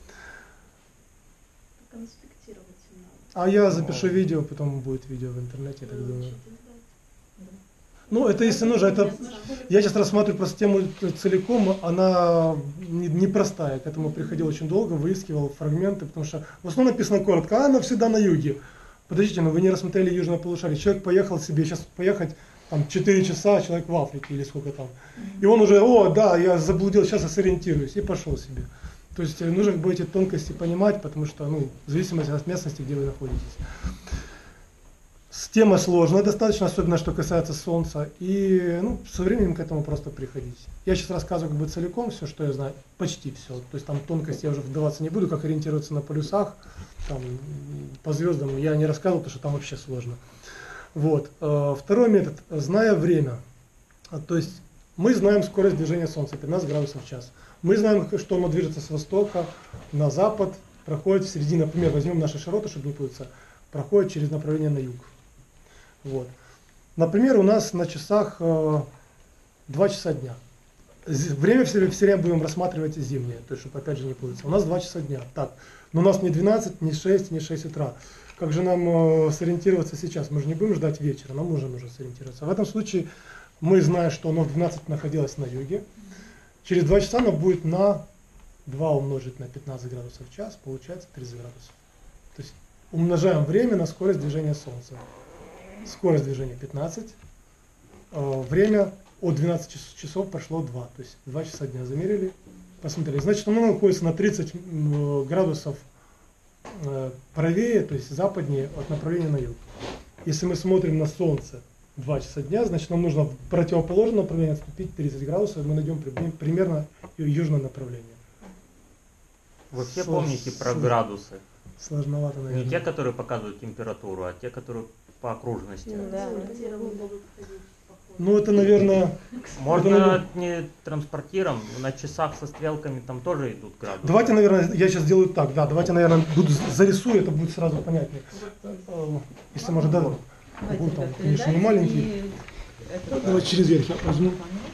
А я запишу видео, потом будет видео в интернете, я так думаю. Ну, это если нужно, это я сейчас рассматриваю просто тему целиком, она непростая, к этому приходил очень долго, выискивал фрагменты, потому что в основном написано коротко, она всегда на юге. Подождите, но вы не рассмотрели южное полушарие. Человек поехал себе, сейчас поехать там 4 часа, человек в Африке или сколько там. И он уже, да, я заблудил, сейчас я сориентируюсь, и пошел себе. То есть нужно как бы эти тонкости понимать, потому что, ну, в зависимости от местности, где вы находитесь. Тема сложная достаточно, особенно что касается Солнца, и ну, со временем к этому просто приходить. Я сейчас рассказываю как бы целиком все, что я знаю, почти все. То есть там тонкости я уже вдаваться не буду, как ориентироваться на полюсах, там, по звездам я не рассказывал, потому что там вообще сложно. Вот. Второй метод, зная время. То есть мы знаем скорость движения Солнца, 15 градусов в час. Мы знаем, что оно движется с востока на запад, проходит в середине, например, возьмем наши широты, чтобы не путаться, проходит через направление на юг. Вот. Например, у нас на часах 2 часа дня. Время все время будем рассматривать зимнее, то есть, чтобы опять же не путаться. У нас 2 часа дня. Так. Но у нас не 12, не 6, не 6 утра. как же нам сориентироваться сейчас? Мы же не будем ждать вечера, нам нужно уже сориентироваться. В этом случае мы знаем, что оно в 12 находилось на юге. Через 2 часа оно будет на 2 умножить на 15 градусов в час, получается 30 градусов. То есть умножаем время на скорость движения Солнца. Скорость движения 15, время от 12 часов прошло 2. То есть 2 часа дня замерили, посмотрели. Значит, оно находится на 30 градусов правее, то есть западнее от направления на юг. Если мы смотрим на Солнце 2 часа дня, значит нам нужно в противоположном направлении отступить 30 градусов, и мы найдем примерно южное направление. Вы все помните про градусы? Сложновато, наверное. Не те, которые показывают температуру, а те, которые по окружности. Да. Ну это, наверное... Можно не транспортиром, на часах со стрелками там тоже идут градусы. Давайте, наверное, я сейчас сделаю так, да, давайте, наверное, зарисую, это будет сразу понятнее. Если можно, да, будет там, конечно, не маленький. Давайте через верх я возьму.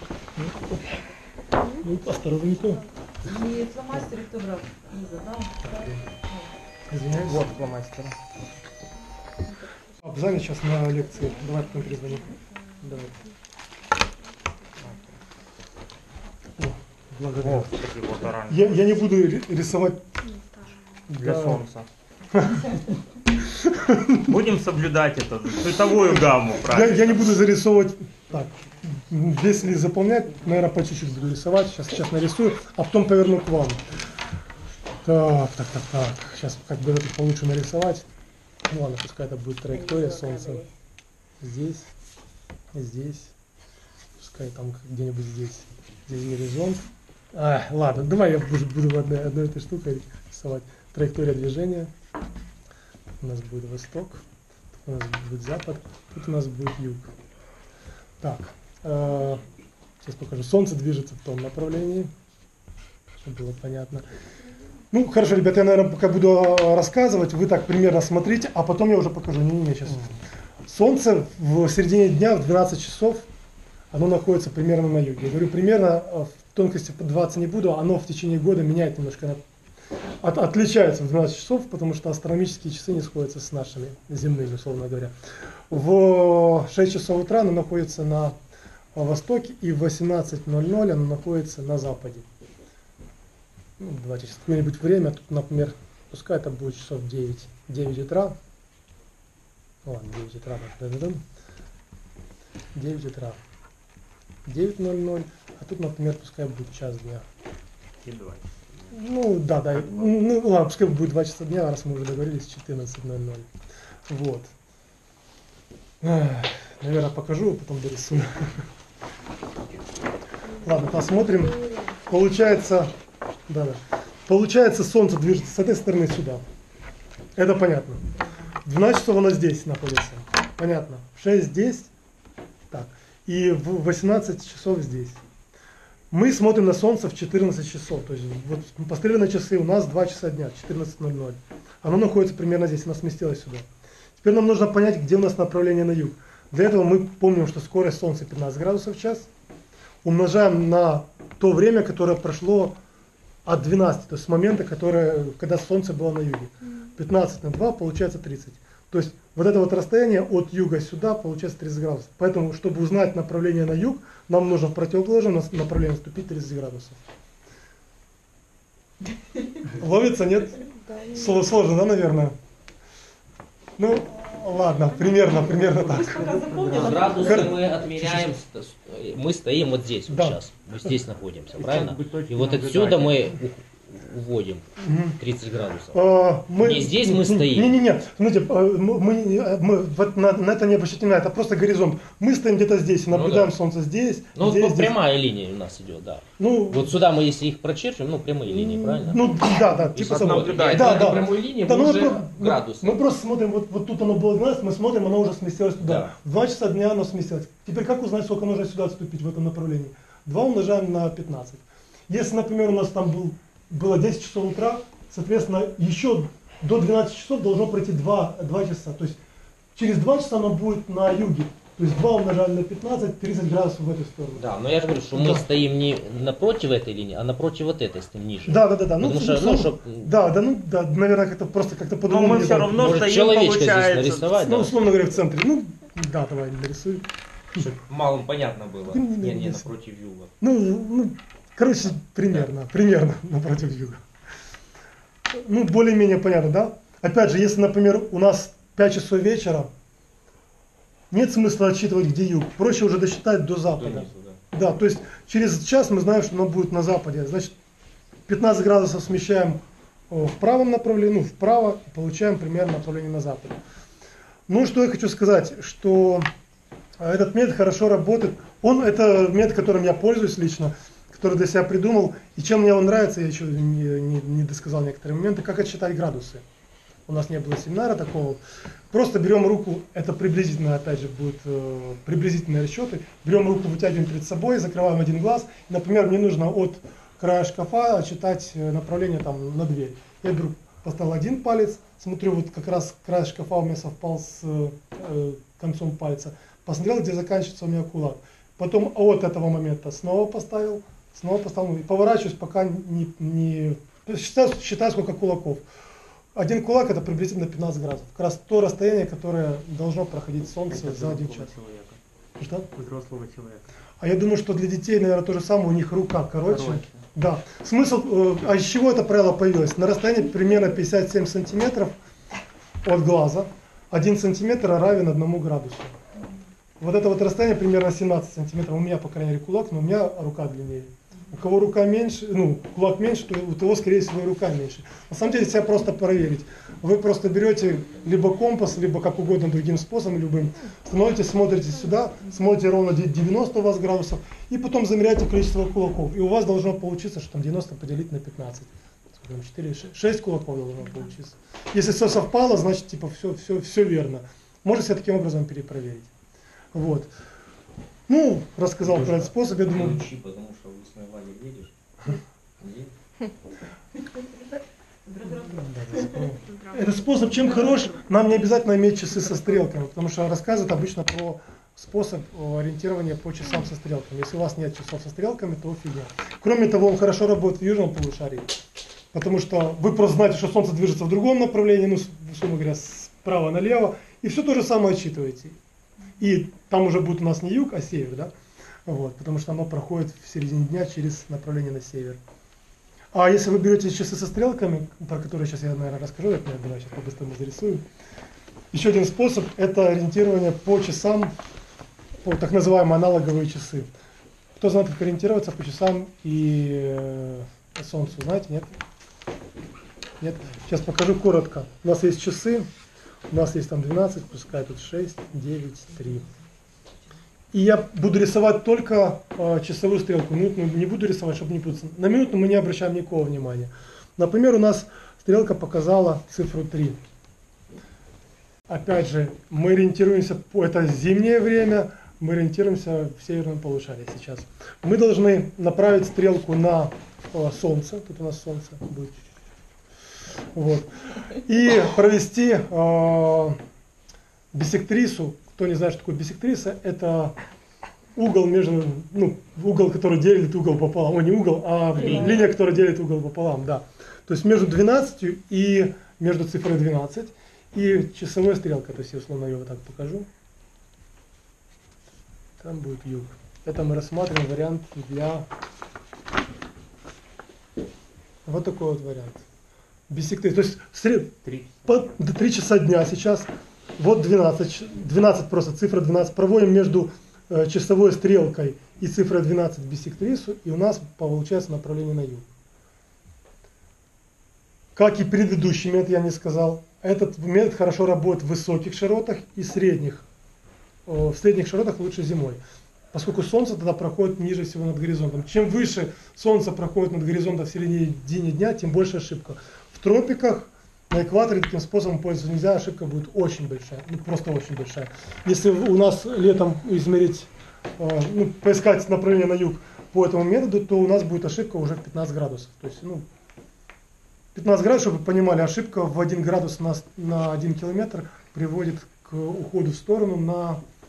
Ну, осторожненько. Не фломастер, фотограф. Извиняюсь. Вот фломастер. Занят сейчас на лекции. Давай потом перезвоним. Давай. О, благодарю. О, кстати, вот оранжевый. Я не буду рисовать Для да. солнца. Будем соблюдать эту цветовую гамму, Я правильно? не буду зарисовывать так. Если заполнять, наверное, по чуть-чуть буду рисовать. Сейчас нарисую, а потом поверну к вам. Так. Сейчас как бы это получше нарисовать. Ну ладно, пускай это будет траектория Солнца. Здесь, здесь. Пускай там где-нибудь здесь. Здесь горизонт. Ладно, давай я буду одной этой штукой рисовать. Траектория движения. Тут у нас будет восток. Тут у нас будет запад. Тут у нас будет юг. Так. Сейчас покажу. Солнце движется в том направлении, чтобы было понятно. Ну, хорошо, ребята, я, наверное, пока буду рассказывать, вы так примерно смотрите, а потом я уже покажу. Не, сейчас. Солнце в середине дня, в 12 часов, оно находится примерно на юге. Я говорю, примерно, в тонкости подваться не буду, оно в течение года меняет немножко, отличается в 12 часов, потому что астрономические часы не сходятся с нашими земными, условно говоря. В 6 часов утра оно находится на востоке, и в 18:00 оно находится на западе. Ну, давайте сейчас какое-нибудь время, тут, например, пускай это будет часов 9 утра. Ладно, 9 утра, 9 утра. 9:00, а тут, например, пускай будет час дня. И 2. Ну, да, ну ладно, пускай будет 2 часа дня, раз мы уже договорились, 14:00. Вот. Наверное, покажу, а потом дорисую. Ладно, посмотрим. Получается, получается, Солнце движется с этой стороны сюда. Это понятно. В 12 часов оно здесь находится. Понятно. В 6 здесь. Так. И в 18 часов здесь. Мы смотрим на Солнце в 14 часов. То есть вот посмотрели на часы, у нас 2 часа дня, 14:00. Оно находится примерно здесь, оно сместилось сюда. Теперь нам нужно понять, где у нас направление на юг. Для этого мы помним, что скорость Солнца 15 градусов в час. Умножаем на то время, которое прошло от 12, то есть с момента, когда Солнце было на юге. 15 на 2 получается 30. То есть вот это вот расстояние от юга сюда получается 30 градусов. Поэтому, чтобы узнать направление на юг, нам нужно в противоположном направлении наступить 30 градусов. Ловится, нет? Сложно, да, наверное? Ну, ладно, примерно так. Градусы мы отмеряем, мы стоим вот здесь вот Да. сейчас, мы здесь находимся, правильно? бы точно И вот наблюдать. отсюда мы уводим 30 градусов. Не здесь мы стоим. Не. Смотрите, мы вот на это не обращайте внимания, это просто горизонт. Мы стоим где-то здесь, наблюдаем да. Солнце здесь. Ну, здесь, вот здесь. прямая линия у нас идет, да. Ну, Вот сюда мы, если их прочерчим, ну, прямые линии, правильно? Ну, да, И типа смотрим. того. Наблюдаем. Да, На да. прямой линии Да, мы ну, уже градусы. Мы просто смотрим, вот тут оно было 12, мы смотрим, оно уже сместилось туда. Да. В 2 часа дня оно сместилось. Теперь как узнать, сколько нужно сюда отступить в этом направлении? 2 умножаем на 15. Если, например, у нас там было 10 часов утра, соответственно, еще до 12 часов должно пройти 2 часа. То есть через 2 часа оно будет на юге. То есть 2 умножаем на 15, 30 градусов в эту сторону. Да, но я же говорю, что мы стоим не напротив этой линии, а напротив вот этой стоим ниже. Да. Потому что, наверное, это просто как-то Но по-другому. мы все равно может, стоим, человечка здесь получается. нарисовать, да? условно говоря, в центре. Да, давай нарисуй. Чтобы малым понятно было. Не напротив юга. Короче, примерно напротив юга. Более-менее понятно, да? Опять же, если, например, у нас 5 часов вечера, нет смысла отсчитывать, где юг. Проще уже досчитать до запада. До низу, Да, то есть через час мы знаем, что оно будет на западе. Значит, 15 градусов смещаем в правом направлении, вправо, и получаем примерно направление на запад. Что я хочу сказать, что этот метод хорошо работает. Это метод, которым я пользуюсь лично, который для себя придумал. И чем мне он нравится, я еще не досказал некоторые моменты, как отсчитать градусы. У нас не было семинара такого. Просто берем руку, это приблизительно, опять же, будут приблизительные расчеты. Берем руку, вытягиваем перед собой, закрываем один глаз. Например, мне нужно от края шкафа отсчитать направление на дверь. Я беру, поставил один палец, смотрю, вот как раз край шкафа у меня совпал с концом пальца. Посмотрел, где заканчивается у меня кулак. Потом от этого момента снова поставил, и поворачиваюсь, пока не считаю, сколько кулаков. Один кулак это приблизительно 15 градусов. Как раз то расстояние, которое должно проходить Солнце за 1 час. Что? Взрослого человека. А я думаю, что для детей, наверное, то же самое, у них рука короче. Да. Смысл, из чего это правило появилось? На расстоянии примерно 57 сантиметров от глаза 1 сантиметр равен 1 градусу. Вот это вот расстояние примерно 17 сантиметров. У меня, по крайней мере, кулак, но у меня рука длиннее. У кого рука меньше, кулак меньше, то у того, скорее всего, и рука меньше. На самом деле, себя просто проверить. Вы просто берете либо компас, либо как угодно другим способом, любым, становитесь, смотрите сюда, смотрите ровно 90 у вас градусов, и потом замеряете количество кулаков. И у вас должно получиться, что 90 поделить на 15. 6 кулаков должно получиться. Если все совпало, значит, все верно. Можно себя таким образом перепроверить. Вот. Рассказал про этот способ, я думаю... Потому что в лесной ваге едешь. Этот способ чем хорош? Нам не обязательно иметь часы со стрелками, потому что рассказывают обычно про способ ориентирования по часам со стрелками. Если у вас нет часов со стрелками, то фигня. Кроме того, он хорошо работает в южном полушарии, потому что вы просто знаете, что Солнце движется в другом направлении, условно говоря, справа налево, и все то же самое отсчитываете. И там уже будет у нас не юг, а север, да? Вот, потому что оно проходит в середине дня через направление на север. А если вы берете часы со стрелками, про которые сейчас я, наверное, расскажу, давай сейчас по-быстрому зарисую. Еще один способ – это ориентирование по часам, по так называемые аналоговые часы. Кто знает, как ориентироваться по часам и Солнцу, знаете, нет? Нет? Сейчас покажу коротко. У нас есть часы. У нас есть там 12, пускай тут 6, 9, 3. И я буду рисовать только часовую стрелку. Минутную не буду рисовать, чтобы не путаться. На минуту мы не обращаем никакого внимания. Например, у нас стрелка показала цифру 3. Опять же, мы ориентируемся, это зимнее время, мы ориентируемся в северном полушарии сейчас. Мы должны направить стрелку на Солнце. Тут у нас Солнце будет. Вот. И провести биссектрису. Кто не знает, что такое биссектриса, это угол между, угол, который делит угол пополам. Не угол, а линия, которая делит угол пополам, да. То есть между 12 и между цифрой 12 и часовой стрелкой. То есть я условно ее вот так покажу. Там будет юг. Это мы рассматриваем вариант для... Вот такой вот вариант. Биссектриса. То есть 3 часа дня сейчас. Вот 12 просто, цифра 12. Проводим между часовой стрелкой и цифрой 12 биссектрису, и у нас получается направление на юг. Как и предыдущий метод, я не сказал, этот метод хорошо работает в высоких широтах и средних. В средних широтах лучше зимой, поскольку Солнце тогда проходит ниже всего над горизонтом. Чем выше Солнце проходит над горизонтом в середине дня, тем больше ошибка. В тропиках, на экваторе таким способом пользоваться нельзя, ошибка будет очень большая, просто очень большая. Если у нас летом измерить, поискать направление на юг по этому методу, то у нас будет ошибка уже в 15 градусов. То есть, 15 градусов, чтобы вы понимали, ошибка в 1 градус на 1 километр приводит к уходу в сторону на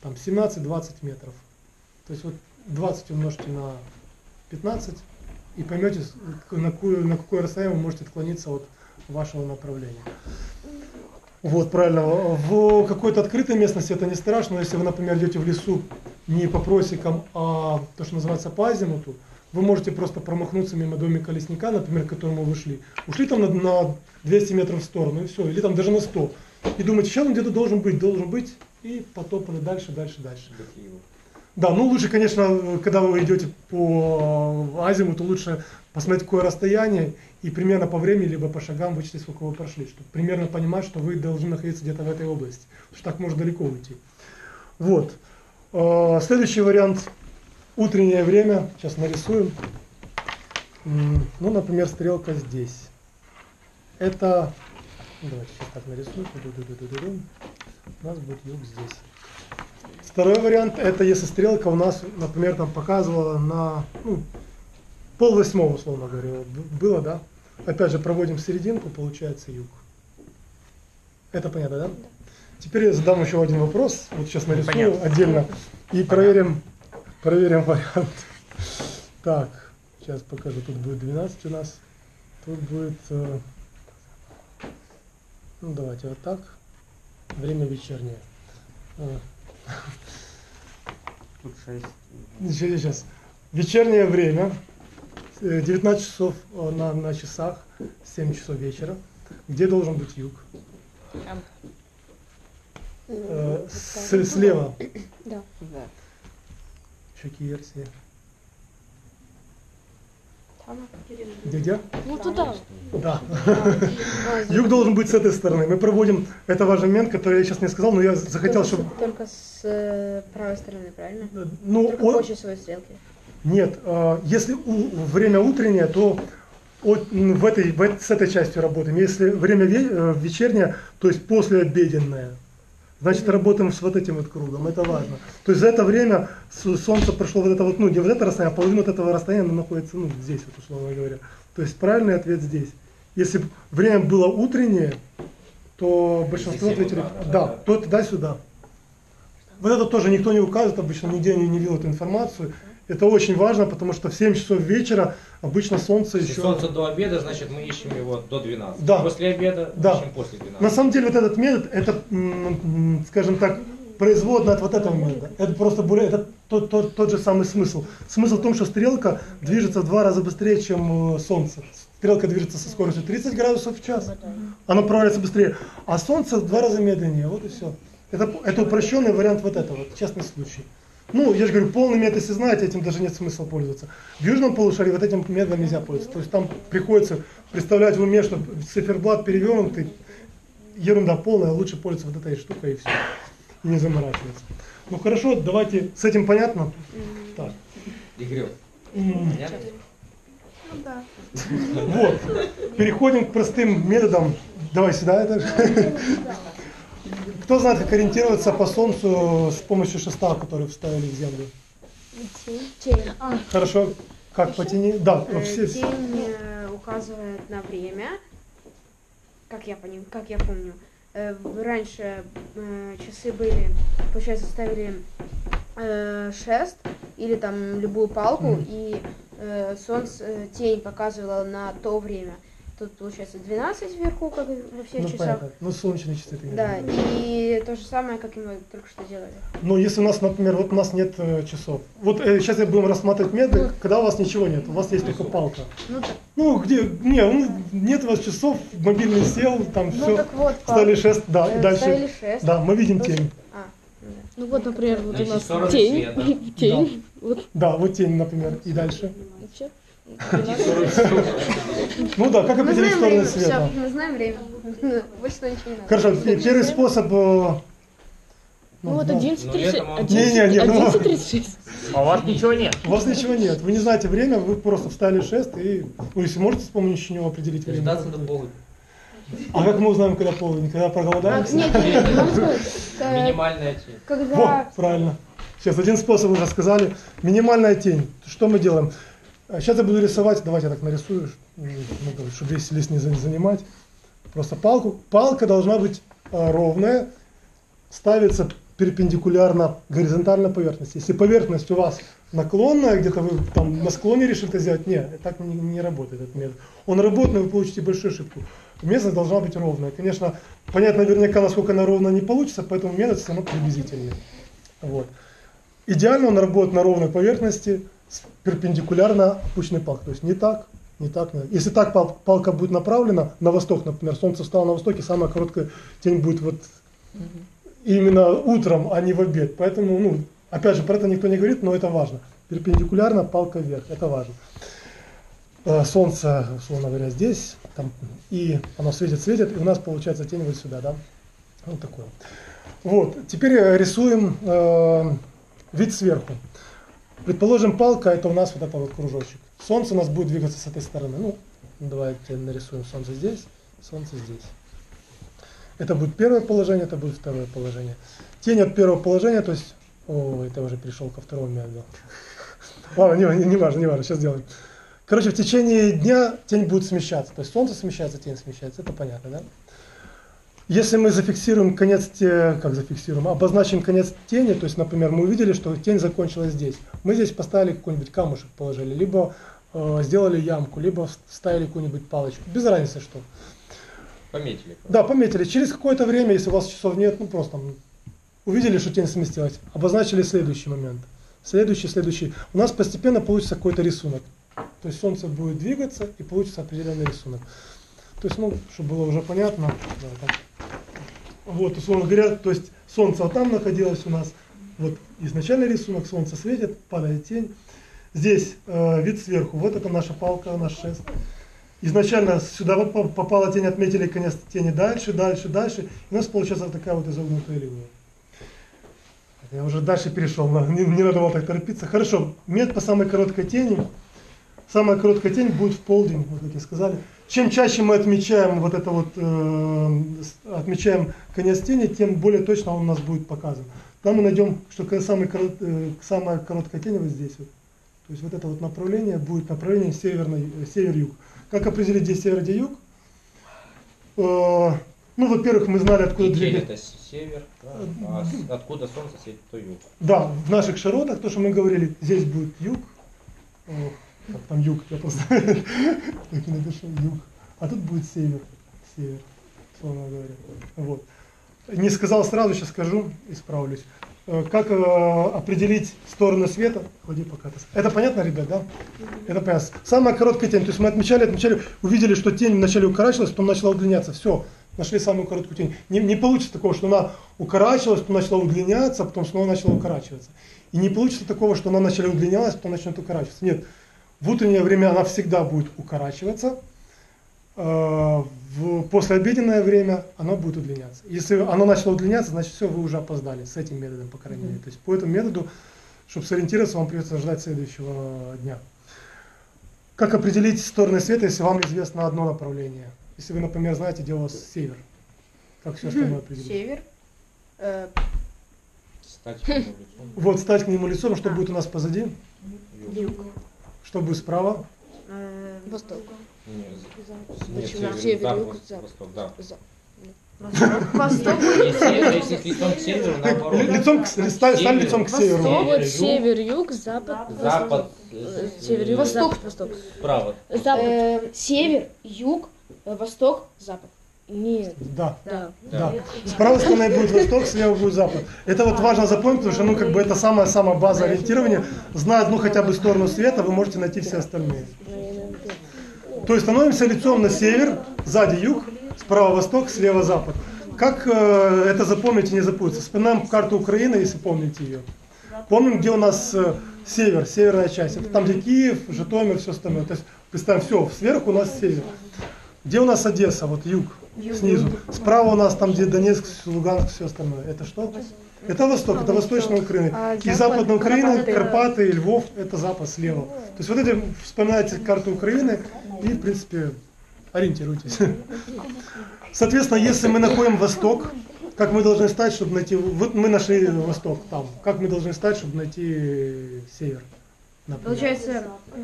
там 17-20 метров. То есть вот 20 умножьте на 15 и поймете, на какое расстояние вы можете отклониться от вашего направления. Вот, правильно. В какой-то открытой местности это не страшно, но если вы, например, идете в лесу не по просекам, а то, что называется по азимуту, вы можете просто промахнуться мимо домика лесника, например, к которому вы шли. Ушли там на 200 метров в сторону, и все, или там даже на 100. И думаете, сейчас он где-то должен быть, и потопали дальше. Да, ну лучше, конечно, когда вы идете по азимуту, лучше посмотреть, какое расстояние, и примерно по времени, либо по шагам вычислить, сколько вы прошли, чтобы примерно понимать, что вы должны находиться где-то в этой области, потому что так можно далеко уйти. Вот. Следующий вариант. Утреннее время. Сейчас нарисуем. Ну, например, стрелка здесь. Это... Давайте сейчас так нарисуем. У нас будет юг здесь. Второй вариант, это если стрелка у нас, например, там показывала на 7:30, условно говоря, было, да? Опять же, проводим серединку, получается юг. Это понятно, да? Теперь я задам еще один вопрос. Вот сейчас нарисую отдельно и проверим вариант. Так, сейчас покажу. Тут будет 12 у нас. Тут будет... Ну, давайте вот так. Время вечернее. Тут 6. Сейчас. Вечернее время. 19 часов на часах. 7 часов вечера. Где должен быть юг? Слева. Да. Еще какие версии? Там. Где? Ну туда. Да. Юг должен быть с этой стороны. Мы проводим, это важный момент, который я сейчас не сказал, но я захотел, чтобы... Только с правой стороны, правильно? Ну, Только по часовой стрелке. Нет, если время утреннее, то с этой частью работаем. Если время вечернее, то есть послеобеденное, значит работаем с вот этим вот кругом, это важно. То есть за это время солнце прошло вот это вот, не вот это расстояние, а половину от этого расстояния оно находится, здесь вот, условно говоря. То есть правильный ответ здесь. Если время было утреннее, то большинство ответили, да, то туда-сюда. Вот это тоже никто не указывает, обычно нигде не видел эту информацию. Это очень важно, потому что в 7 часов вечера обычно солнце Если еще... солнце до обеда, значит мы ищем его до 12. Да. После обеда ищем после 12. На самом деле вот этот метод, это, скажем так, производная от вот этого метода. Это просто это тот же самый смысл. Смысл в том, что стрелка движется в 2 раза быстрее, чем солнце. Стрелка движется со скоростью 30 градусов в час, она направляется быстрее, а солнце в 2 раза медленнее, вот и все. Это упрощенный вариант вот этого, частный случай. Я же говорю, полный метод, если знаете, этим даже нет смысла пользоваться. В южном полушарии вот этим методом нельзя пользоваться. То есть там приходится представлять в уме, что циферблат перевернутый, ерунда полная, лучше пользоваться вот этой штукой и все. И не заморачиваться. Ну хорошо, давайте, с этим понятно? Так. Игорь, понятно? Ну да. Вот, переходим к простым методам. Давай сюда это. Кто знает, как ориентироваться по солнцу с помощью шеста, который вставили в землю? Тень. Хорошо. Как по тени? Да, все. Тень указывает на время, как я помню. Раньше часы были, получается, ставили шест или там любую палку, и тень показывала на то время. Тут получается 12 вверху, как во всех часах. Понятно. Солнечные часы. Да, и то же самое, как и мы только что делали. Если у нас, например, вот у нас нет часов. Вот сейчас я будем рассматривать методы, когда у вас ничего нет, у вас есть только палка. Нет у вас часов, мобильный сел, там все. Так вот, ставили шест, да, и дальше. Ставили шест. Да, мы видим тень. Ну вот, например, вот у нас 40 тень. света. Тень. Вот. Да, вот тень, например, и дальше. И всё. Ну да, как определить стороны света? Мы знаем время. Больше ничего не надо. Хорошо, первый способ... Ну вот 11:36. Не, 11:36. А у вас ничего нет? У вас ничего нет, вы не знаете время, вы просто вставили шест и... если можете с помощью него определить время. Дождаться до полудня. А как мы узнаем, когда полдень? Когда проголодаемся? Минимальная тень. Когда... Вот, правильно. Сейчас один способ уже сказали. Минимальная тень. Что мы делаем? Сейчас я буду рисовать, давайте я так нарисую, чтобы весь лист не занимать. Просто палку. Палка должна быть ровная, ставится перпендикулярно горизонтальной поверхности. Если поверхность у вас наклонная, где-то вы там на склоне решили это сделать, нет, так не работает этот метод. Он работает, но вы получите большую ошибку. Местность должна быть ровная. Конечно, понять наверняка, насколько она ровная, не получится, поэтому метод все равно приблизительный. Вот. Идеально он работает на ровной поверхности с перпендикулярно опущенной палкой. То есть не так, не так. Если так палка будет направлена на восток, например, солнце встало на востоке, самая короткая тень будет вот именно утром, а не в обед. Поэтому, ну, опять же, про это никто не говорит, но это важно. Перпендикулярно палка вверх, это важно. Солнце, условно говоря, здесь, там, и оно светит, и у нас получается тень вот сюда, да? Вот такой. Вот, теперь рисуем вид сверху. Предположим, палка, это у нас вот этот вот кружочек. Солнце у нас будет двигаться с этой стороны. Ну, давайте нарисуем солнце здесь, солнце здесь. Это будет первое положение, это будет второе положение. Тень от первого положения, то есть... О, это уже перешел ко второму методу. Ладно, не важно, сейчас сделаем. Короче, в течение дня тень будет смещаться. То есть солнце смещается, тень смещается. Это понятно, да? Если мы зафиксируем конец, обозначим конец тени, то есть, например, мы увидели, что тень закончилась здесь. Мы здесь поставили какой-нибудь камушек, положили, либо сделали ямку, либо вставили какую-нибудь палочку. Без разницы что. Пометили. Да, пометили. Через какое-то время, если у вас часов нет, ну просто увидели, что тень сместилась, обозначили следующий момент. Следующий. У нас постепенно получится какой-то рисунок. То есть солнце будет двигаться и получится определенный рисунок. То есть, ну, чтобы было уже понятно. Вот, условно говоря, то есть солнце вот там находилось у нас. Вот изначальный рисунок, солнце светит, падает тень. Здесь вид сверху. Вот это наша палка, наш шест. Изначально сюда вот попала тень, отметили конец тени дальше. И у нас получается такая вот изогнутая линия. Я уже дальше перешел, не надо было так торопиться. Хорошо, метод по самой короткой тени. Самая короткая тень будет в полдень, вот как я сказали. Чем чаще мы отмечаем вот это вот, отмечаем конец тени, тем более точно он у нас будет показан. Там мы найдем, что самая короткая тень вот здесь вот. То есть вот это вот направление будет направление север-юг. Как определить, где север, где юг? Ну, во-первых, мы знали, откуда двигается. Это север, да? А откуда солнце светит, то юг. Да, в наших широтах, то, что мы говорили, здесь будет юг. Как там юг, я просто так и напишу, юг. А тут будет север, словно говоря. Вот. Не сказал сразу, сейчас скажу, исправлюсь. Как определить сторону света? Ходи пока. Это понятно, ребят, да? Это понятно. Самая короткая тень. То есть мы отмечали, увидели, что тень вначале укорачивалась, потом начала удлиняться. Все, нашли самую короткую тень. Не получится такого, что она укорачивалась, потом начала удлиняться, потом снова начала укорачиваться. И не получится такого, что она начала удлинялась, потом начнет укорачиваться. Нет. В утреннее время она всегда будет укорачиваться. В послеобеденное время оно будет удлиняться. Если оно начало удлиняться, значит все, вы уже опоздали с этим методом, по крайней мере. То есть по этому методу, чтобы сориентироваться, вам придется ждать следующего дня. Как определить стороны света, если вам известно одно направление? Если вы, например, знаете, где у вас север. Как все остальное определить? Север. Стать к нему лицом. Вот, стать к нему лицом. Что будет у нас позади? Юг. Что будет справа? Восток. Нет, Север, запад, юг, запад. восток, да. Восток. Если лицом к северу, наоборот. Стань лицом к северу. Вот север, юг, запад. Запад, Север, юг, Восток. восток. справа. Запад. Север, юг, восток, запад. Нет. Да. Да. С правой стороны будет восток, слева будет запад. Это вот важно запомнить, потому что, ну, как бы это самая база ориентирования. Зная одну хотя бы сторону света, вы можете найти все остальные. То есть становимся лицом на север, сзади юг, справа восток, слева запад. Как это запомнить и не запутаться? Вспоминаем карту Украины, если помните ее. Помним, где у нас север, северная часть. Это там, где Киев, Житомир, все остальное. То есть представим, все, сверху у нас север. Где у нас Одесса? Вот юг, снизу. Справа у нас там, где Донецк, Луганск, все остальное. Это что? Это восток, это восточная Украина. И западная Украина, Карпаты, Львов, это запад слева. То есть вот это вспоминаете карту Украины и, в принципе, ориентируйтесь. Соответственно, если мы находим восток, как мы должны стать, чтобы найти... Вот мы нашли восток там. Как мы должны стать, чтобы найти север? например. Получается,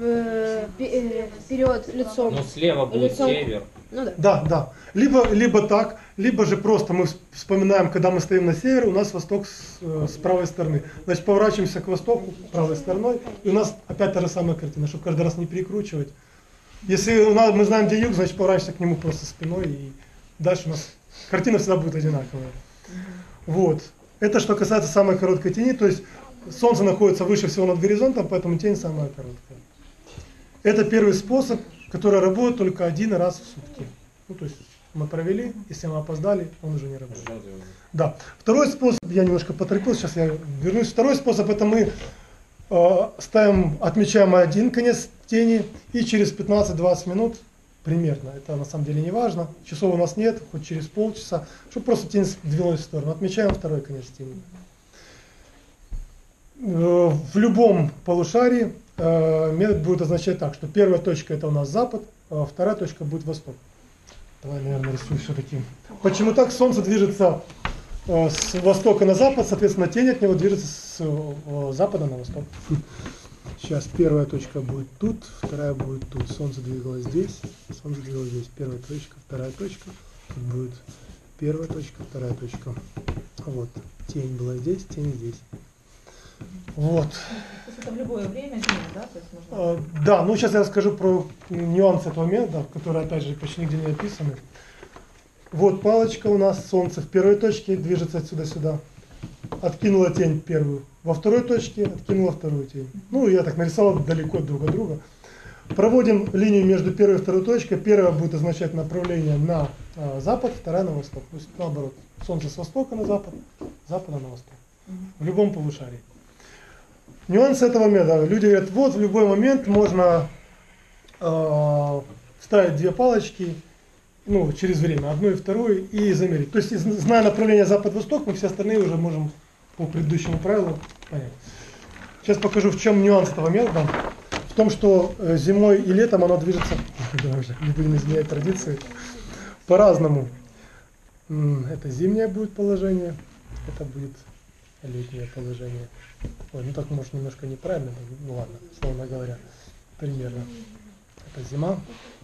вперед лицом. Но слева будет Лицом. север. Ну да. Да, да. Либо так, либо же просто мы вспоминаем, когда мы стоим на севере, у нас восток с правой стороны. Значит, поворачиваемся к востоку правой стороной, и у нас опять та же самая картина, чтобы каждый раз не перекручивать. Если мы знаем, где юг, значит, поворачиваемся к нему просто спиной, и дальше у нас картина всегда будет одинаковая. Вот. Это что касается самой короткой тени, то есть солнце находится выше всего над горизонтом, поэтому тень самая короткая. Это первый способ, который работает только один раз в сутки. Ну, то есть мы провели, если мы опоздали, он уже не работает. Да. Второй способ, я немножко поторопился, сейчас я вернусь. Второй способ, это мы отмечаем один конец тени, и через 15-20 минут примерно, это на самом деле не важно, часов у нас нет, хоть через полчаса, чтобы просто тень двинулась в сторону. Отмечаем второй конец тени. В любом полушарии метод будет означать так, что первая точка это у нас запад, а вторая точка будет восток. Давай, наверное, рисую все-таки. Почему так? Солнце движется с востока на запад, соответственно, тень от него движется с запада на восток. Сейчас первая точка будет тут, вторая будет тут. Солнце двигалось здесь, солнце двигалось здесь. Первая точка, вторая точка. Тут будет первая точка, вторая точка. Вот. Тень была здесь, тень здесь. Вот. То есть это в любое время дня, да? То есть можно... Да, ну сейчас я расскажу про нюансы этого метода, которые опять же почти нигде не описаны. Вот палочка у нас, солнце в первой точке движется отсюда сюда. Откинула тень первую. Во второй точке откинула вторую тень. Ну, я так нарисовал далеко друг от друга. Проводим линию между первой и второй точкой. Первая будет означать направление на запад, вторая на восток. То есть наоборот. Солнце с востока на запад, с запада на восток. В любом полушарии. Нюансы этого метода. Люди говорят, вот в любой момент можно ставить две палочки, ну, через время, одну и вторую, и замерить. То есть, зная направление запад-восток, мы все остальные уже можем по предыдущему правилу понять. Сейчас покажу, в чем нюанс этого метода. В том, что зимой и летом оно движется, не будем изменять традиции, по-разному. Это зимнее будет положение, это будет летнее положение. Ой, ну так может немножко неправильно, ну ладно, словно говоря, примерно. Это зима,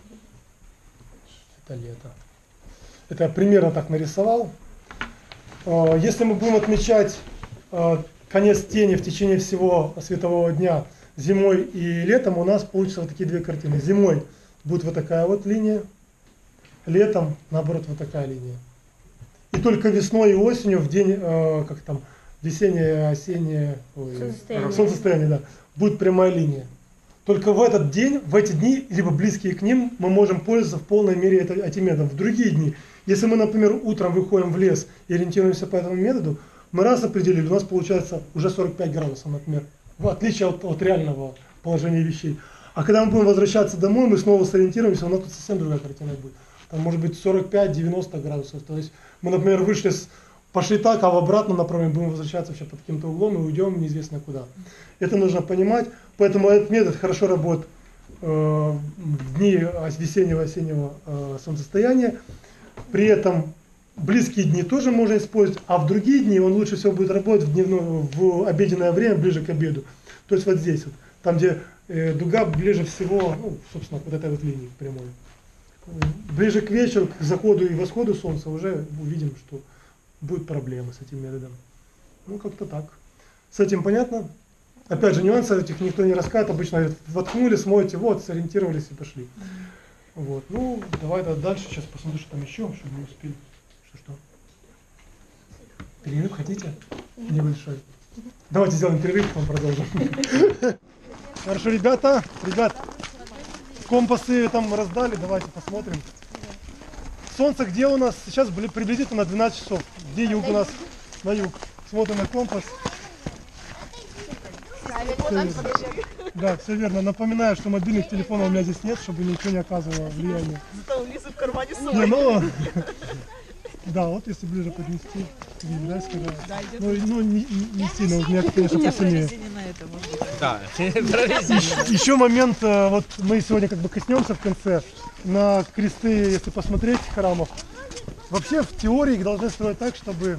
это лето. Это я примерно так нарисовал. Если мы будем отмечать конец тени в течение всего светового дня зимой и летом, у нас получатся вот такие две картины. Зимой будет вот такая вот линия, летом, наоборот, вот такая линия. И только весной и осенью, в день, как там, весеннее, осеннее, солнцестояние, да, будет прямая линия. Только в этот день, в эти дни, либо близкие к ним, мы можем пользоваться в полной мере этим методом. В другие дни, если мы, например, утром выходим в лес и ориентируемся по этому методу, мы раз определили, у нас получается уже 45 градусов, например, в отличие от реального положения вещей. А когда мы будем возвращаться домой, мы снова сориентируемся, у нас тут совсем другая картина будет. Там может быть 45-90 градусов. То есть мы, например, пошли так, а в обратном направлении будем возвращаться вообще под каким-то углом и уйдем неизвестно куда. Это нужно понимать, поэтому этот метод хорошо работает в дни весеннего-осеннего солнцестояния. При этом близкие дни тоже можно использовать, а в другие дни он лучше всего будет работать в обеденное время, ближе к обеду. То есть вот здесь, вот, там где дуга ближе всего, ну, собственно, к вот этой вот линии прямой. Ближе к вечеру, к заходу и восходу солнца уже увидим, что будут проблемы с этим методом. Ну, как-то так. С этим понятно? Опять же, нюансов этих никто не рассказывает. Обычно говорят, воткнули, смойте, вот, сориентировались и пошли. Вот. Ну, давай дальше. Сейчас посмотрю, что там еще, чтобы не успели. Что? Перерыв хотите? Небольшой. Давайте сделаем перерыв, потом продолжим. Хорошо, ребят, компасы там раздали, давайте посмотрим. Солнце где у нас? Сейчас приблизительно на 12 часов. Где юг у нас? На юг. Смотрим на компас. Да, все верно. Напоминаю, что мобильных телефонов у меня здесь нет, чтобы ничего не оказывало влияния. Зато у Лизы в кармане Не, ну, да, вот если ближе поднести, да, сказать. Ну, не сильно, у меня, конечно, посильнее. Да. Еще момент, вот мы сегодня как бы коснемся в конце, на кресты, если посмотреть храмов. Вообще в теории их должны строить так, чтобы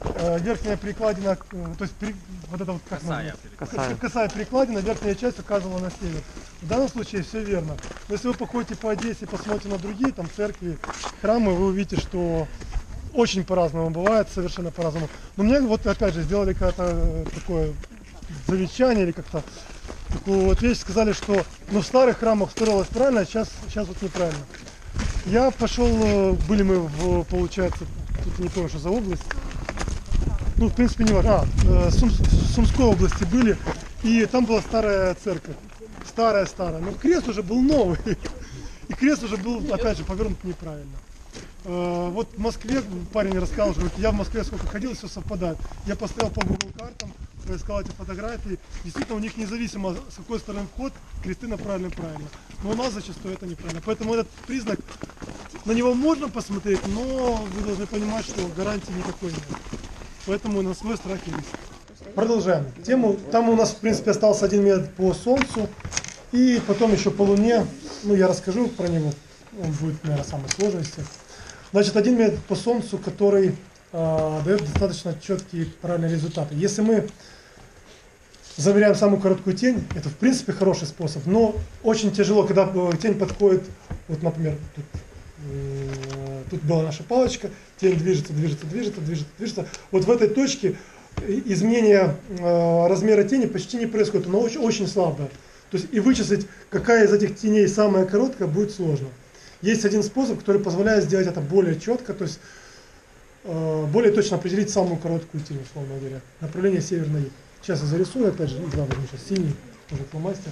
верхняя перекладина, то есть вот это вот как косая перекладина, верхняя часть указывала на север. В данном случае все верно. Но если вы походите по Одессе и посмотрите на другие там церкви, храмы, вы увидите, что очень по-разному бывает, совершенно по-разному. Но мне вот опять же сделали какое-то такое замечание или как-то такую вот вещь, сказали, что в старых храмах строилось правильно, а сейчас вот неправильно. Я пошел, были мы получается, тут не помню, что за область, ну, в принципе, не важно, в Сумской области были, и там была старая церковь, старая, но крест уже был новый, и крест уже был, опять же, повернут неправильно. Вот в Москве парень рассказал, что я в Москве сколько ходил, все совпадает. Я посмотрел по Google картам, поискал эти фотографии. Действительно, у них независимо, с какой стороны вход, кресты направлены правильно. Но у нас зачастую это неправильно. Поэтому этот признак, на него можно посмотреть, но вы должны понимать, что гарантии никакой нет. Поэтому на свой страх и риск. Продолжаем тему. Там у нас, в принципе, остался один метод по Солнцу. И потом еще по Луне. Ну, я расскажу про него. Он будет, наверное, самый сложный из всех. Значит, один метод по Солнцу, который дает достаточно четкие правильные результаты. Если мы замеряем самую короткую тень, это в принципе хороший способ, но очень тяжело, когда тень подходит, вот, например, тут была наша палочка, тень движется. Вот в этой точке изменение размера тени почти не происходит, но очень слабое. То есть и вычислить, какая из этих теней самая короткая, будет сложно. Есть один способ, который позволяет сделать это более четко, то есть более точно определить самую короткую тень, условно говоря. Направление север на юг. Сейчас я зарисую, опять же, да, возьму сейчас синий, уже фломастер.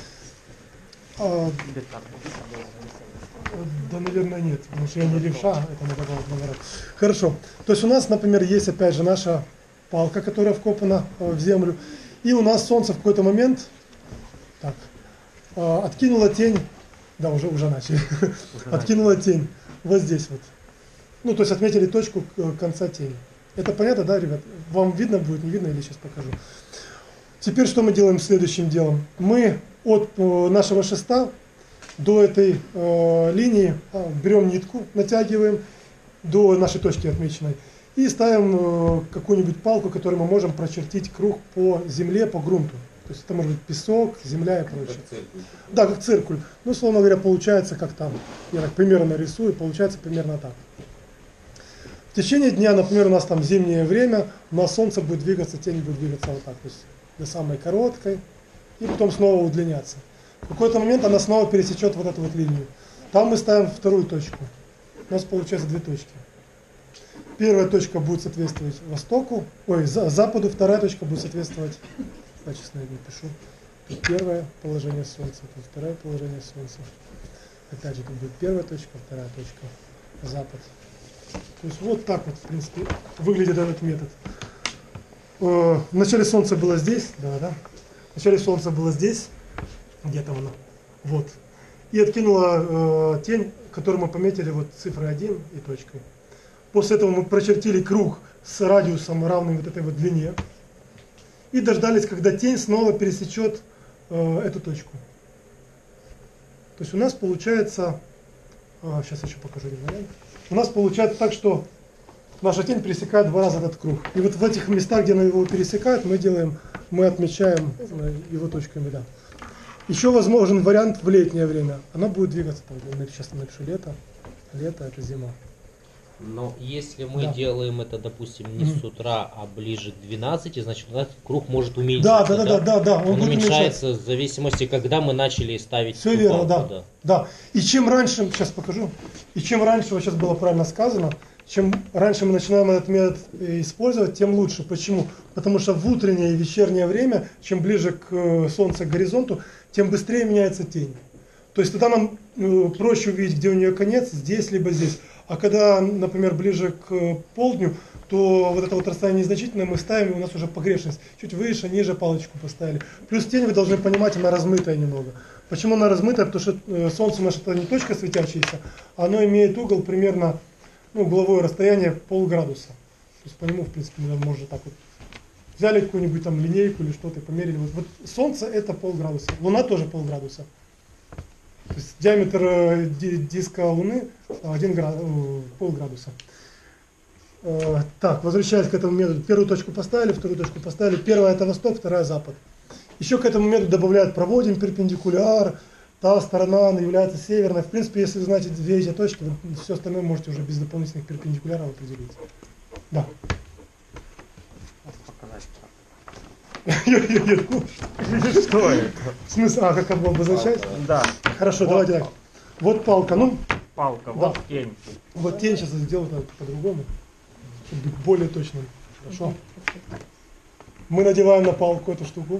Да, наверное, нет, потому что я не левша, это надо было наоборот. Хорошо. То есть у нас, например, есть опять же наша палка, которая вкопана в землю, и у нас солнце в какой-то момент так, откинуло тень. Да, уже начали. Откинула тень. Вот здесь вот. Ну, то есть отметили точку конца тени. Это понятно, да, ребят? Вам видно будет, не видно, или сейчас покажу. Теперь что мы делаем следующим делом? Мы от нашего шеста до этой линии берем нитку, натягиваем до нашей точки отмеченной и ставим какую-нибудь палку, которой мы можем прочертить круг по земле, по грунту. То есть это может быть песок, земля и прочее. Да, как циркуль. Ну, условно говоря, получается как там. Я так примерно рисую, получается примерно так. В течение дня, например, у нас там зимнее время, у нас солнце будет двигаться, тень будет двигаться вот так. То есть до самой короткой и потом снова удлиняться. В какой-то момент она снова пересечет вот эту вот линию. Там мы ставим вторую точку. У нас получается две точки. Первая точка будет соответствовать востоку, западу, вторая точка будет соответствовать. Качественно я напишу. Тут первое положение Солнца, тут второе положение Солнца. Опять же, тут будет первая точка, вторая точка, запад. То есть вот так вот, в принципе, выглядит этот метод. В начале Солнца было здесь, да. В начале Солнца было здесь, где-то оно, вот. И откинула тень, которую мы пометили вот цифрой 1 и точкой. После этого мы прочертили круг с радиусом, равным вот этой вот длине. И дождались, когда тень снова пересечет эту точку. То есть у нас получается, сейчас еще покажу один вариант. У нас получается так, что наша тень пересекает два раза этот круг. И вот в этих местах, где она его пересекает, мы отмечаем его точками. Да. Еще возможен вариант в летнее время. Она будет двигаться, там, сейчас напишу лето это зима. Но если мы делаем это, допустим, не с утра, а ближе к 12, значит у нас круг может уменьшиться. Да. Он уменьшается в зависимости, когда мы начали ставить. Все верно, да. И чем раньше, сейчас покажу, и чем раньше, вот сейчас было правильно сказано, чем раньше мы начинаем этот метод использовать, тем лучше. Почему? Потому что в утреннее и вечернее время, чем ближе к солнцу, к горизонту, тем быстрее меняется тень. То есть тогда нам проще увидеть, где у нее конец, здесь либо здесь. А когда, например, ближе к полдню, то вот это вот расстояние незначительное мы ставим, и у нас уже погрешность. Чуть выше, ниже палочку поставили. Плюс тень, вы должны понимать, она размытая немного. Почему она размытая? Потому что солнце наше это не точка светящаяся, оно имеет угол примерно, угловое расстояние полградуса. То есть по нему, в принципе, можно так вот. Взяли какую-нибудь там линейку или что-то и померили. Вот солнце это полградуса, луна тоже полградуса. То есть диаметр диска Луны полградуса. Так, возвращаясь к этому методу, первую точку поставили, вторую точку поставили. Первая это восток, вторая запад. Еще к этому методу добавляют проводим перпендикуляр, та сторона она является северной. В принципе, если вы знаете две эти точки, вы все остальное можете уже без дополнительных перпендикуляров определить. Да. Что это? В смысле, как обозначать? Да. Хорошо, давайте так. Вот палка, ну, Палка, Да. вот тень. вот тень сейчас сделаю по-другому, чтобы быть более точным. Хорошо. Мы надеваем на палку эту штуку.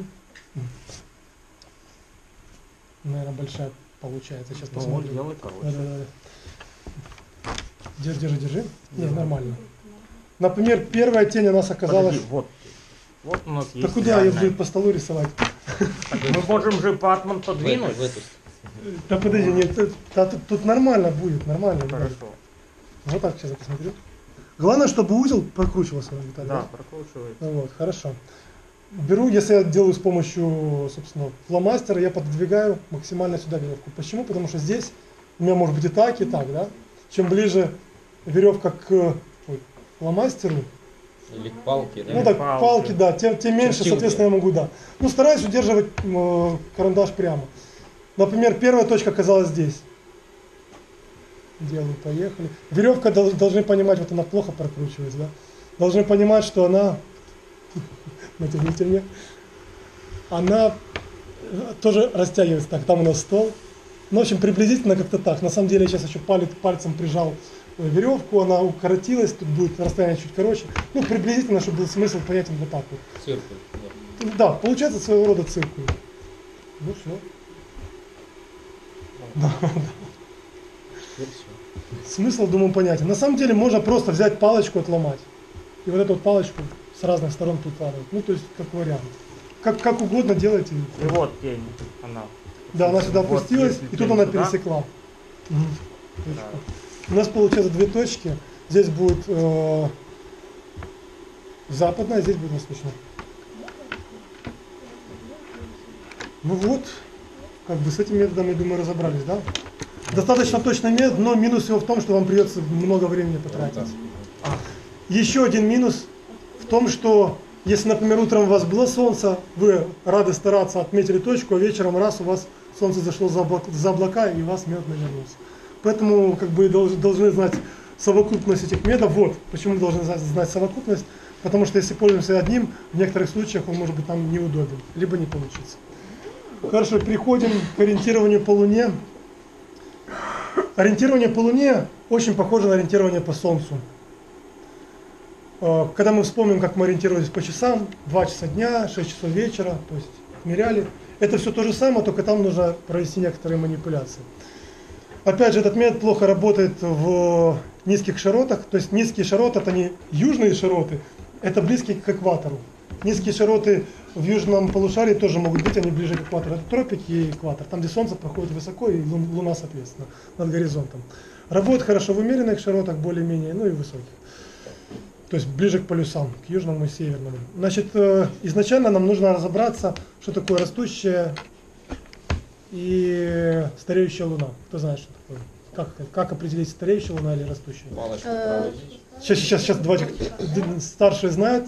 Наверное, большая получается. Сейчас Ну, вот посмотрим. делай короче. Да. Держи. Не, нормально. Например, первая тень у нас оказалась... Подожди, вот у нас Да есть куда я реальная. буду по столу рисовать? Мы можем же батман подвинуть. В эту. Да подожди, нет, тут нормально будет, нормально. Хорошо. Вот так сейчас я посмотрю. Главное, чтобы узел прокручивался. Виталий, Да, прокручивай. Вот, хорошо. Беру, если я делаю с помощью, собственно, фломастера, я подвигаю максимально сюда веревку. Почему? Потому что здесь у меня может быть и так, да? Чем ближе веревка к фломастеру, Или к палке, да? ну так, Палки. палки, да, тем меньше, Чертил, соответственно, я могу, да. Ну, стараюсь удерживать карандаш прямо. Например, первая точка оказалась здесь. Делаю, поехали. Веревка, должны понимать, вот она плохо прокручивается, да. Должны понимать, что она, натяните мне, она тоже растягивается. Так, там у нас стол. Ну, в общем, приблизительно как-то так. На самом деле, я сейчас еще пальцем прижал веревку, она укоротилась, тут будет расстояние чуть короче. Ну, приблизительно, чтобы был смысл понятен вот так вот. Циркуль, да. Да, получается своего рода циркуль. Ну все. Вот всё. Смысл, думаю, понятен. На самом деле можно просто взять палочку, отломать. И вот эту вот палочку с разных сторон прикладывать. Ну, то есть, как вариант. Как угодно делайте. И вот тень. Она. Да, она сюда Вот опустилась, если и тут тень она туда, пересекла. да. Точку. У нас получается две точки. Здесь будет западная, здесь будет восточная. Ну вот, как бы с этим методом, я думаю, разобрались, да? Достаточно точный метод, но минус его в том, что вам придется много времени потратить. Еще один минус в том, что если, например, утром у вас было солнце, вы рады стараться, отметили точку, а вечером раз у вас солнце зашло за облака, и у вас метод навернулся. Поэтому как бы должны знать совокупность этих методов. Вот почему должны знать совокупность, потому что если пользуемся одним, в некоторых случаях он может быть нам неудобен, либо не получится. Хорошо, переходим к ориентированию по Луне. Ориентирование по Луне очень похоже на ориентирование по Солнцу. Когда мы вспомним, как мы ориентировались по часам, 2 часа дня, 6 часов вечера, то есть меряли, это все то же самое, только там нужно провести некоторые манипуляции. Опять же, этот метод плохо работает в низких широтах, то есть низкие широты, это не южные широты, это близкие к экватору. Низкие широты в южном полушарии тоже могут быть, они ближе к экватору. Это тропики и экватор, там, где Солнце проходит высоко и Луна, соответственно, над горизонтом. Работает хорошо в умеренных широтах, более-менее, ну и высоких. То есть ближе к полюсам, к южному и северному. Значит, изначально нам нужно разобраться, что такое растущая и стареющая Луна. Кто знает, что такое? Как определить, стареющая Луна или растущая? Палочку проводить. Сейчас давайте, старшие знают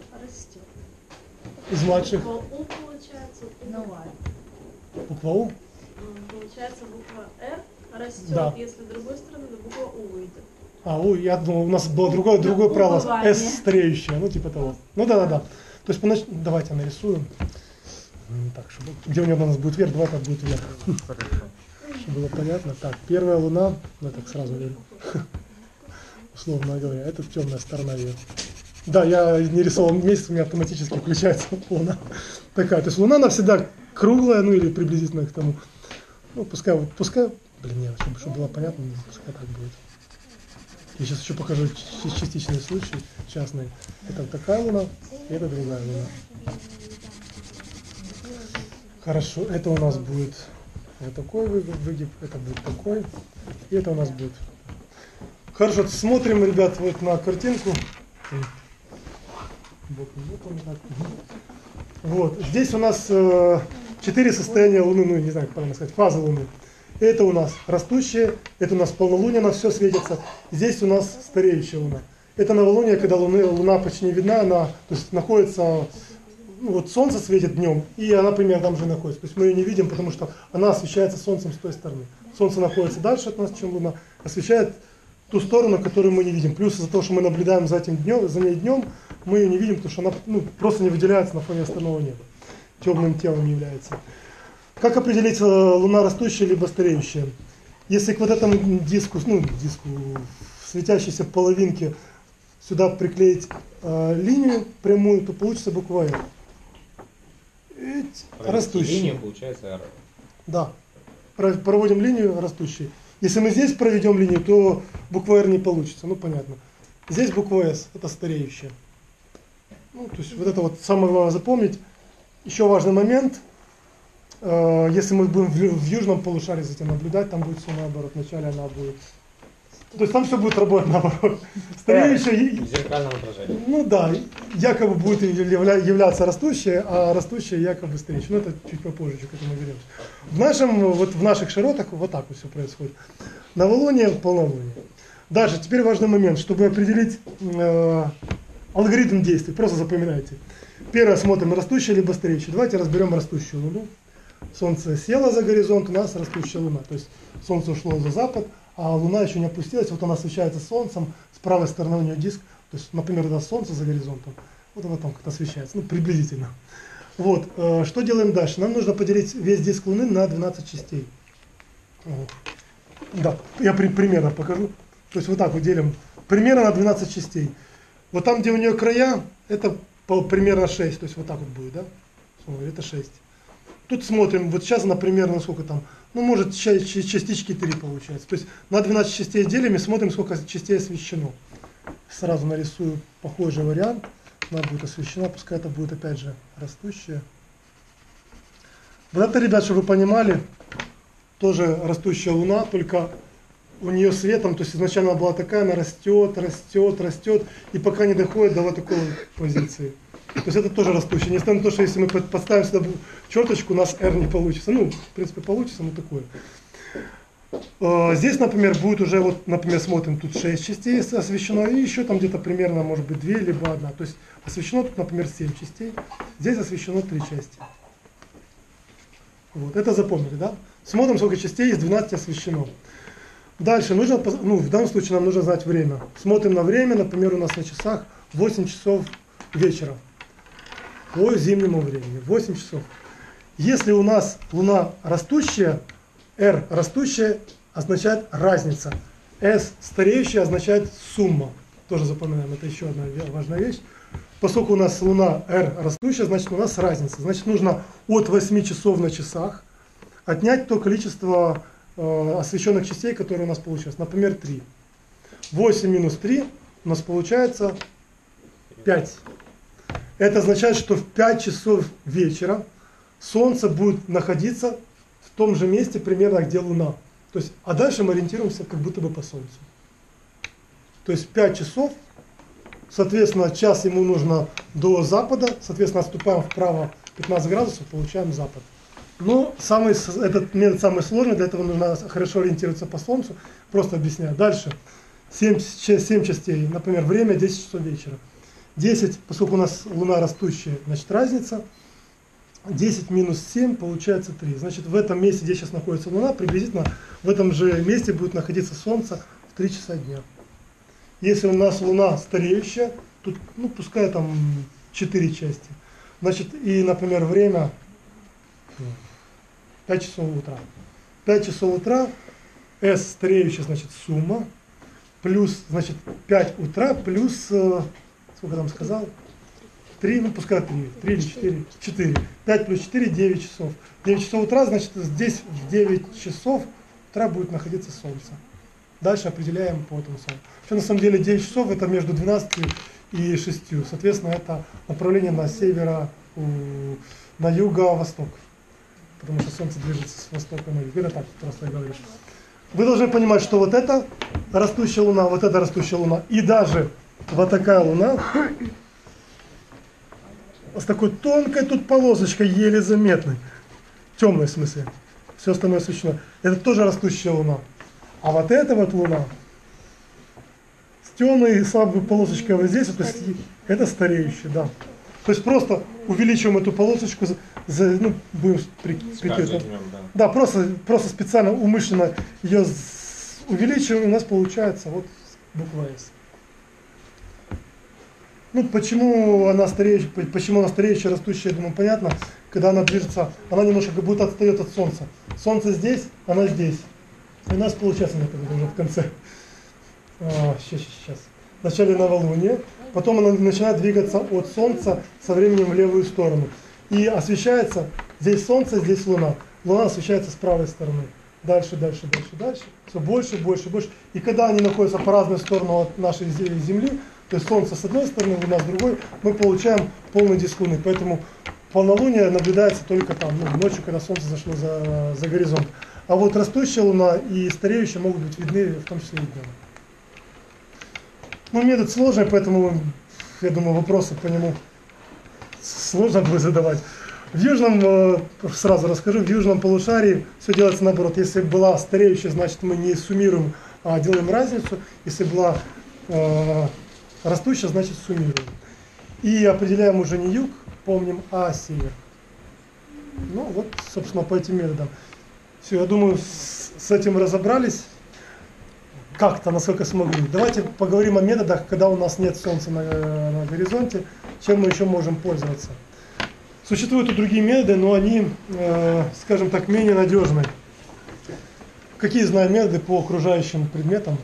из младших. Буква У получается, убывает. Буква У? Получается буква Р растет, Да. если с другой стороны, то буква У выйдет. Я думал, у нас было другое правило, Убывание. S стареющее, ну типа того. Ну да. То есть давайте нарисуем. Так, чтобы, где у него у нас будет вверх, давай так будет вверх. Чтобы было понятно. Так, первая Луна, ну так сразу говорю, условно говоря, это темная сторона ее. Да, я не рисовал месяц, у меня автоматически включается Луна. Такая, то есть Луна она всегда круглая, ну или приблизительно к тому. Ну, пускай, нет, чтобы было понятно, пускай так будет. Я сейчас еще покажу частичные случаи, частные. Это вот такая Луна, и это другая Луна. Хорошо, это у нас будет вот такой выгиб, это будет такой, и это у нас будет. Хорошо, смотрим, ребят, вот на картинку. Вот, здесь у нас 4 состояния Луны, ну не знаю, как правильно сказать, фазы Луны. Это у нас растущая, это у нас полнолуние, на все светится. Здесь у нас стареющая Луна. Это новолуние, когда Луна почти не видна, она то есть, находится, ну, вот Солнце светит днем, и она примерно там же находится. То есть мы ее не видим, потому что она освещается Солнцем с той стороны. Солнце находится дальше от нас, чем Луна, освещает ту сторону, которую мы не видим. Плюс из-за того, что мы наблюдаем за ней днем, мы ее не видим, потому что она просто не выделяется на фоне остального неба. Темным телом не является. Как определить, Луна растущая либо стареющая? Если к вот этому диску, светящейся половинке сюда приклеить линию прямую, то получится буква «Р». Растущая. Линия получается «Р». Да. Проводим линию растущей. Если мы здесь проведем линию, то буква «Р» не получится. Ну, понятно. Здесь буква «С» – это стареющая. Ну, то есть вот это вот самое главное запомнить. Еще важный момент. Если мы будем в южном полушарии за этим наблюдать, там будет все наоборот. Вначале она будет... То есть там все будет работать наоборот. Стареющая... В зеркальном отражении. Ну да, якобы будет являться растущая, а растущая якобы стареющая. Но это чуть попозже, к этому вернемся. В наших широтах вот так вот все происходит. Новолуние, полнолуние. Дальше, теперь важный момент, чтобы определить алгоритм действий. Просто запоминайте. Первое смотрим, растущая либо стареющая. Давайте разберем растущую Луну. Солнце село за горизонт, у нас растущая Луна. То есть Солнце ушло за запад, а Луна еще не опустилась. Вот она освещается Солнцем, с правой стороны у нее диск. То есть, например, это Солнце за горизонтом. Вот она там как-то освещается, ну приблизительно. Вот, что делаем дальше? Нам нужно поделить весь диск Луны на 12 частей. Да, я примерно покажу. То есть вот так вот делим примерно на 12 частей. Вот там, где у нее края, это примерно 6. То есть вот так вот будет, да? Это 6. Тут смотрим, вот сейчас она примерно сколько там, ну может частички 3 получается. То есть на 12 частей делим и смотрим, сколько частей освещено. Сразу нарисую похожий вариант. Она будет освещена, пускай это будет опять же растущая. Вот это, ребят, чтобы вы понимали, тоже растущая Луна, только у нее светом, то есть изначально она была такая, она растет, растет, растет, и пока не доходит до вот такой позиции. То есть это тоже растущее. Несмотря на то, что если мы подставим сюда черточку, у нас R не получится. Ну, в принципе, получится, но такое. Здесь, например, будет уже, вот, например, смотрим, тут 6 частей освещено, и еще там где-то примерно, может быть, 2 либо 1. То есть освещено тут, например, 7 частей. Здесь освещено 3 части. Вот, это запомнили, да? Смотрим, сколько частей из 12 освещено. Дальше нужно, ну, в данном случае нам нужно знать время. Смотрим на время, например, у нас на часах 8 часов вечера. По зимнему времени, 8 часов. Если у нас Луна растущая, R растущая означает разница. S стареющая означает сумма. Тоже запоминаем, это еще одна важная вещь. Поскольку у нас Луна R растущая, значит у нас разница. Значит нужно от 8 часов на часах отнять то количество освещенных частей, которые у нас получилось. Например, 3. 8 минус 3 у нас получается 5. Это означает, что в 5 часов вечера Солнце будет находиться в том же месте, примерно где Луна. То есть, а дальше мы ориентируемся как будто бы по Солнцу. То есть 5 часов, соответственно, час ему нужно до запада, соответственно, отступаем вправо 15 градусов, получаем запад. Но этот метод самый сложный, для этого нужно хорошо ориентироваться по Солнцу. Просто объясняю. Дальше 7 частей, например, время 10 часов вечера. 10, поскольку у нас Луна растущая, значит разница. 10 минус 7 получается 3. Значит, в этом месте, где сейчас находится Луна, приблизительно в этом же месте будет находиться Солнце в 3 часа дня. Если у нас Луна стареющая, тут, ну, пускай там 4 части. Значит, и, например, время 5 часов утра. 5 часов утра, S стареющая, значит, сумма, плюс, значит, 5 утра, плюс, сколько там сказал? 3, ну пускай 3 или 4, 4. 5 плюс 4, 9 часов. 9 часов утра, значит, здесь в 9 часов утра будет находиться Солнце. Дальше определяем по этому Солнцу. Вообще, на самом деле, 9 часов это между 12 и 6. Соответственно, это направление на на юго-восток. Потому что Солнце движется с востока на юг. Это так просто я говорю. Вы должны понимать, что вот это растущая Луна, вот это растущая Луна. И даже вот такая Луна с такой тонкой тут полосочкой, еле заметной. Темной в смысле. Все остальное освещено. Это тоже растущая Луна. А вот эта вот Луна темной слабой полосочкой вот здесь, вот, это стареющий, да. То есть просто увеличиваем эту полосочку, ну, будем прикрыть. Да, просто специально, умышленно ее увеличиваем, и у нас получается вот буква S. Ну, почему она стареющая, растущая, я думаю, понятно. Когда она движется, она немножко как будто отстает от Солнца. Солнце здесь, она здесь. И у нас получается, например, уже в конце. Сейчас. Вначале новолуние, потом она начинает двигаться от Солнца со временем в левую сторону. И освещается, здесь Солнце, здесь Луна. Луна освещается с правой стороны. Дальше. Все больше. И когда они находятся по разные стороны от нашей Земли, то есть Солнце с одной стороны, Луна с другой, мы получаем полный диск Луны. Поэтому полнолуние наблюдается только там, ночью, когда Солнце зашло за горизонт. А вот растущая Луна и стареющая могут быть видны, в том числе и днем. Ну, метод сложный, поэтому, я думаю, вопросы по нему сложно будет задавать. В южном, сразу расскажу, в южном полушарии все делается наоборот. Если была стареющая, значит мы не суммируем, а делаем разницу. Если была растущая, значит суммируем. И определяем уже не юг, помним, а север. Ну вот, собственно, по этим методам. Все, я думаю, с этим разобрались. Как-то, насколько смогли. Давайте поговорим о методах, когда у нас нет Солнца на горизонте, чем мы еще можем пользоваться. Существуют и другие методы, но они, скажем так, менее надежны. Какие знаем методы по окружающим предметам?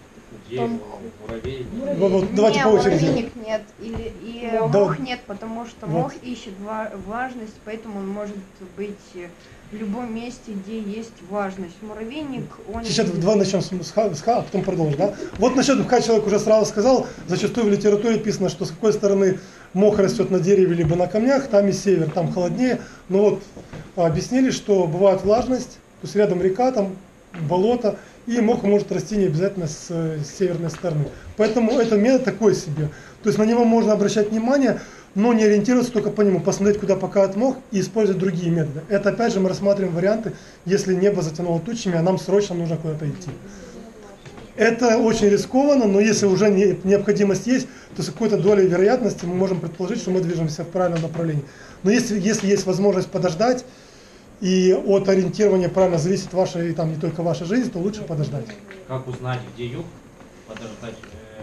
Муравей. Давайте по очереди. Муравейник нет, и мох нет, потому что мох ищет влажность, поэтому он может быть в любом месте, где есть влажность. Муравейник, он... Сейчас давай начнем с Х, а потом продолжим. Да? Вот насчет мха человек уже сразу сказал, зачастую в литературе написано, что с какой стороны мох растет на дереве либо на камнях, там и север, там холоднее. Но вот объяснили, что бывает влажность, то есть рядом река, там болото, и мох может расти не обязательно с северной стороны. Поэтому это метод такой себе. То есть на него можно обращать внимание, но не ориентироваться только по нему, посмотреть, куда покажет мох, и использовать другие методы. Это опять же мы рассматриваем варианты, если небо затянуло тучами, а нам срочно нужно куда-то идти. Это очень рискованно, но если уже необходимость есть, то с какой-то долей вероятности мы можем предположить, что мы движемся в правильном направлении. Но если есть возможность подождать, и от ориентирования правильно зависит ваша, и там не только ваша жизнь, то лучше подождать. Как узнать, где юг? Подождать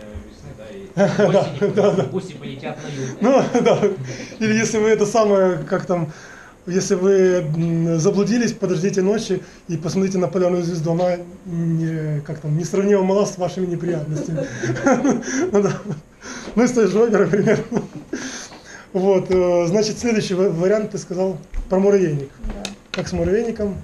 весны, да, и гуси полетят на юг. Ну, да. Или если вы это самое, как там, если вы заблудились, подождите ночи и посмотрите на полярную звезду, она несравнимо мала с вашими неприятностями. Ну, из той же оперы, примерно. Вот, значит, следующий вариант ты сказал про муравейник. Как с муравейником?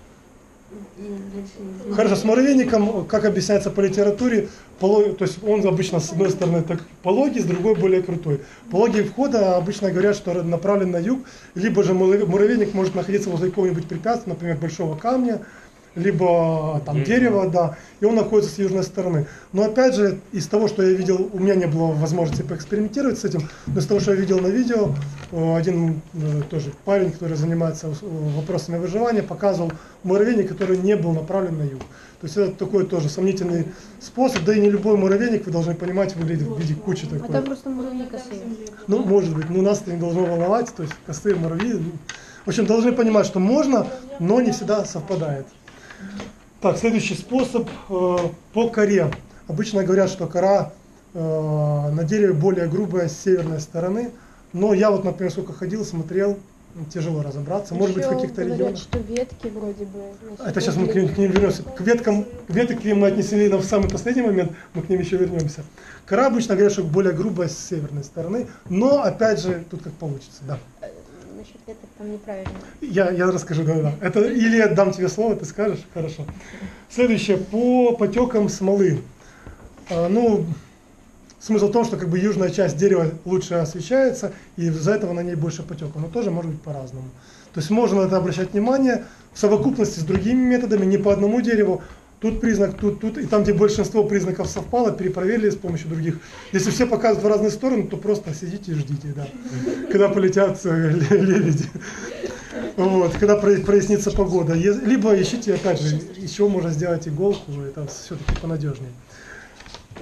Хорошо, с муравейником, как объясняется по литературе, то есть он обычно с одной стороны так пологий, с другой более крутой. Пологий входа обычно говорят, что направлен на юг, либо же муравейник может находиться возле какого-нибудь препятствия, например, большого камня, либо там дерева, да, и он находится с южной стороны. Но опять же, из того, что я видел, у меня не было возможности поэкспериментировать с этим, но из того, что я видел на видео, один тоже парень, который занимается вопросами выживания, показывал муравейник, который не был направлен на юг. То есть это такой тоже сомнительный способ, да и не любой муравейник, вы должны понимать, выглядит в виде кучи такой. А там просто муравьи косые. Ну, может быть, но нас это не должно волновать, то есть косые муравьи. В общем, должны понимать, что можно, но не всегда совпадает. Так, следующий способ по коре. Обычно говорят, что кора на дереве более грубая с северной стороны, но я вот, например, сколько ходил, смотрел, тяжело разобраться. Может быть, в каких-то регионах. Что ветки вроде бы. Это сейчас мы к ним вернемся. Веток к ним мы отнесли в самый последний момент, мы к ним еще вернемся. Кора обычно говорят, что более грубая с северной стороны, но опять же, тут как получится, да. Насчет веток там неправильно. Я расскажу, да. Это или я дам тебе слово, ты скажешь, хорошо. Следующее, по потекам смолы. Ну, смысл в том, что как бы южная часть дерева лучше освещается, и из-за этого на ней больше потеков, но тоже может быть по-разному. То есть можно на это обращать внимание в совокупности с другими методами, не по одному дереву. Тут признак, тут, и там, где большинство признаков совпало, перепроверили с помощью других. Если все показывают в разные стороны, то просто сидите и ждите, да, когда полетят лебеди, вот, когда прояснится погода. Либо ищите, опять же, из чего можно сделать иголку, это все-таки понадежнее.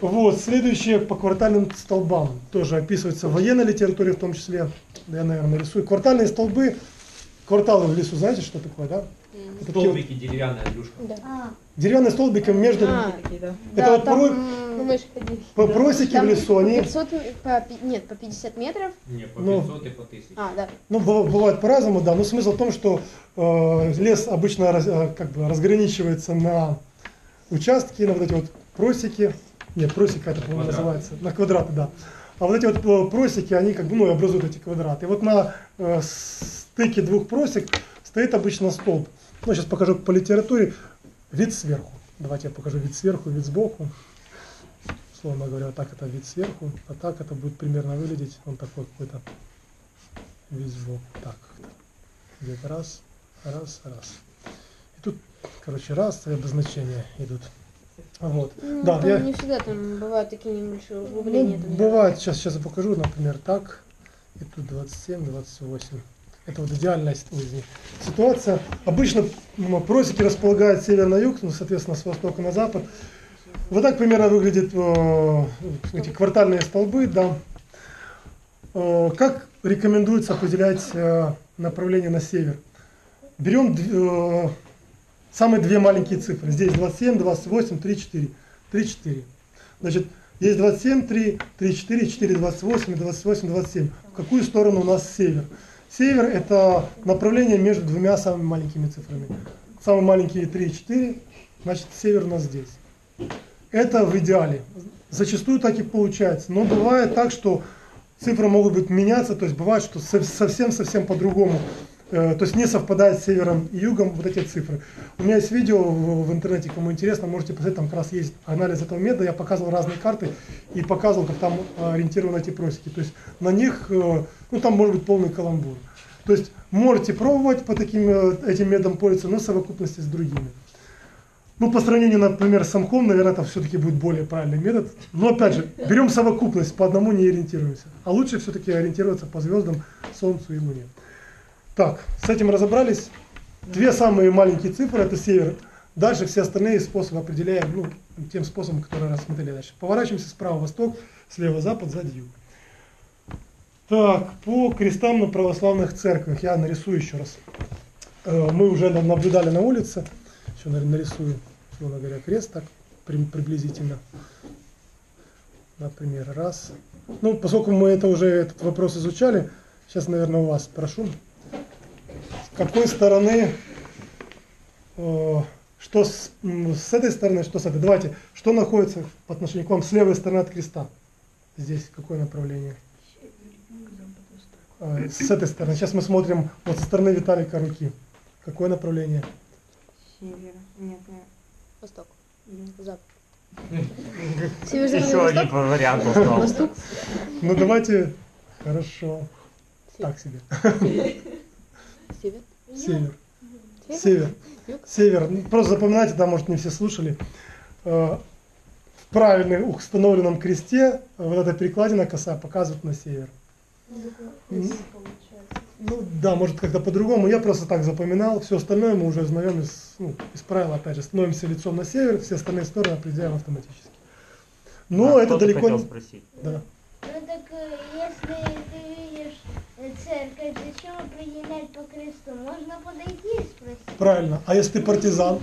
Вот, следующее по квартальным столбам. Тоже описывается в военной литературе в том числе. Я, наверное, нарисую. Квартальные столбы. Кварталы в лесу, знаете, что такое, да? Это Столбики, деревянная Андрюшка. Да. деревянные столбики между... Такие, да. Это вот Ну, мы же ходили. просеки в Там лесу, они... 500, нет, по 50 метров. Не, по Ну, 500 и по 1000. Да. Ну, бывает по-разному, да. Но смысл в том, что лес обычно как бы разграничивается на участки, на вот эти вот просеки. Нет, просека это, по-моему, называется. На квадраты, да. А вот эти вот просеки, они как бы, ну, образуют эти квадраты. И вот на стыке двух просек стоит обычно столб. Ну, сейчас покажу по литературе. Вид сверху. Давайте я покажу вид сверху, вид сбоку. Словно говоря, вот так это вид сверху, а так это будет примерно выглядеть. Он такой какой-то вид сбоку. Так, где-то раз. И тут, короче, раз, и обозначения идут. Вот. Ну, Да, там не всегда там бывают такие небольшие углубления. Ну, бывает, сейчас я покажу, например, так. И тут 27, 28. Это вот идеальная ситуация. Обычно просеки располагают с севера на юг, ну, соответственно, с востока на запад. Вот так примерно выглядят эти квартальные столбы. Да. Как рекомендуется определять направление на север? Берем самые две маленькие цифры. Здесь 27, 28, 3, 4. 3, 4. Значит, есть 27, 3, 3, 4, 4, 28 и 28, 27. В какую сторону у нас север? Север – это направление между двумя самыми маленькими цифрами. Самые маленькие 3 и 4, значит, север у нас здесь. Это в идеале. Зачастую так и получается. Но бывает так, что цифры могут быть меняться, то есть бывает, что совсем по-другому. То есть не совпадает с севером и югом вот эти цифры. У меня есть видео в интернете, кому интересно, можете посмотреть, там как раз есть анализ этого метода. Я показывал разные карты и показывал, как там ориентированы эти просеки. То есть на них, ну там может быть полный каламбур. То есть можете пробовать по таким этим методам пользоваться, но в совокупности с другими. Ну, по сравнению, например, с Амхом, наверное, это все-таки будет более правильный метод. Но, опять же, берем совокупность, по одному не ориентируемся. А лучше все-таки ориентироваться по звездам, Солнцу и Луне. Так, с этим разобрались. Две самые маленькие цифры – это север. Дальше все остальные способы определяем, ну, тем способом, который рассмотрели дальше. Поворачиваемся справа-восток, слева-запад, сзади юг. Так, по крестам на православных церквях я нарисую еще раз. Мы уже наблюдали на улице. Еще нарисую, условно говоря, крест так приблизительно. Например, раз. Ну, поскольку мы этот вопрос изучали, сейчас, наверное, у вас спрошу. С какой стороны, что с этой стороны, что с этой? Давайте, что находится по отношению к вам с левой стороны от креста? Здесь какое направление? С этой стороны. Сейчас мы смотрим вот со стороны Виталика руки. Какое направление? Север. Нет. Восток. Запад. Еще один вариант остался. Ну давайте, хорошо. Так себе. Север. Север. Ну, просто запоминайте, да, может не все слушали. В правильном установленном кресте вот эта перекладина косая показывает на север. Ну да, может как-то по-другому. Я просто так запоминал. Все остальное мы уже знаем из правила. Опять же, становимся лицом на север, все остальные стороны определяем автоматически. Но это далеко не... Да. Ну так, если ты видишь церковь, зачем определять по кресту? Можно подойти и спросить. Правильно. А если ты партизан?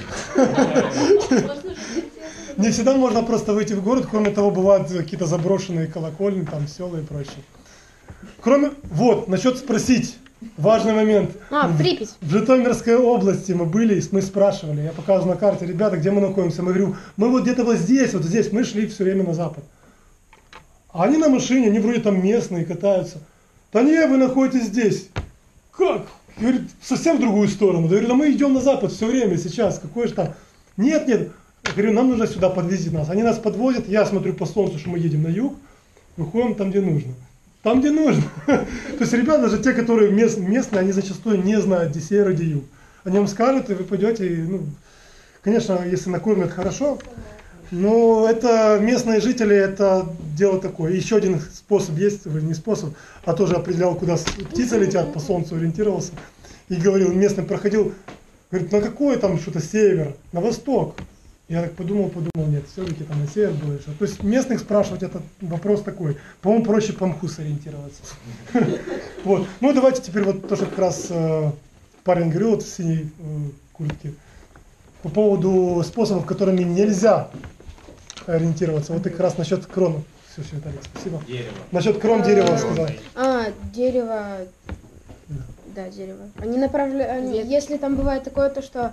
Не всегда можно просто выйти в город. Кроме того, бывают какие-то заброшенные колокольни, там села и прочее. Вот, насчет спросить. Важный момент. Припять. В Житомирской области мы были, мы спрашивали. Я показывал на карте, ребята, где мы находимся. Мы говорю, мы вот где-то вот здесь. Мы шли все время на запад. А они на машине, они вроде там местные, катаются. Да не, вы находитесь здесь. Как? Говорит, совсем в другую сторону. Я говорю, да мы идем на запад все время сейчас. Какой же там? Нет. Я говорю, нам нужно сюда, подвезти нас. Они нас подвозят, я смотрю по солнцу, что мы едем на юг. Выходим там, где нужно. Там, где нужно. То есть ребята, даже те, которые местные, они зачастую не знают, где север, где юг. Они вам скажут, и вы пойдете, и, конечно, если накормят хорошо, но это местные жители, это дело такое. Еще один способ есть, не способ, а тоже определял, куда птицы летят, по солнцу ориентировался. И говорил, местный проходил, говорит, на какой там что-то север? На восток. Я так подумал, нет, все-таки там на север было еще. То есть местных спрашивать, это вопрос такой. По-моему, проще по мху сориентироваться. Вот. Ну, давайте теперь вот то, что как раз парень говорил вот в синей куртке. По поводу способов, которыми нельзя ориентироваться. Вот и как раз насчет крона. Все, Виталик, спасибо. Дерево. Насчет крон дерева сказал. Дерево. Да, дерево. Они направляют. Если там бывает такое, то что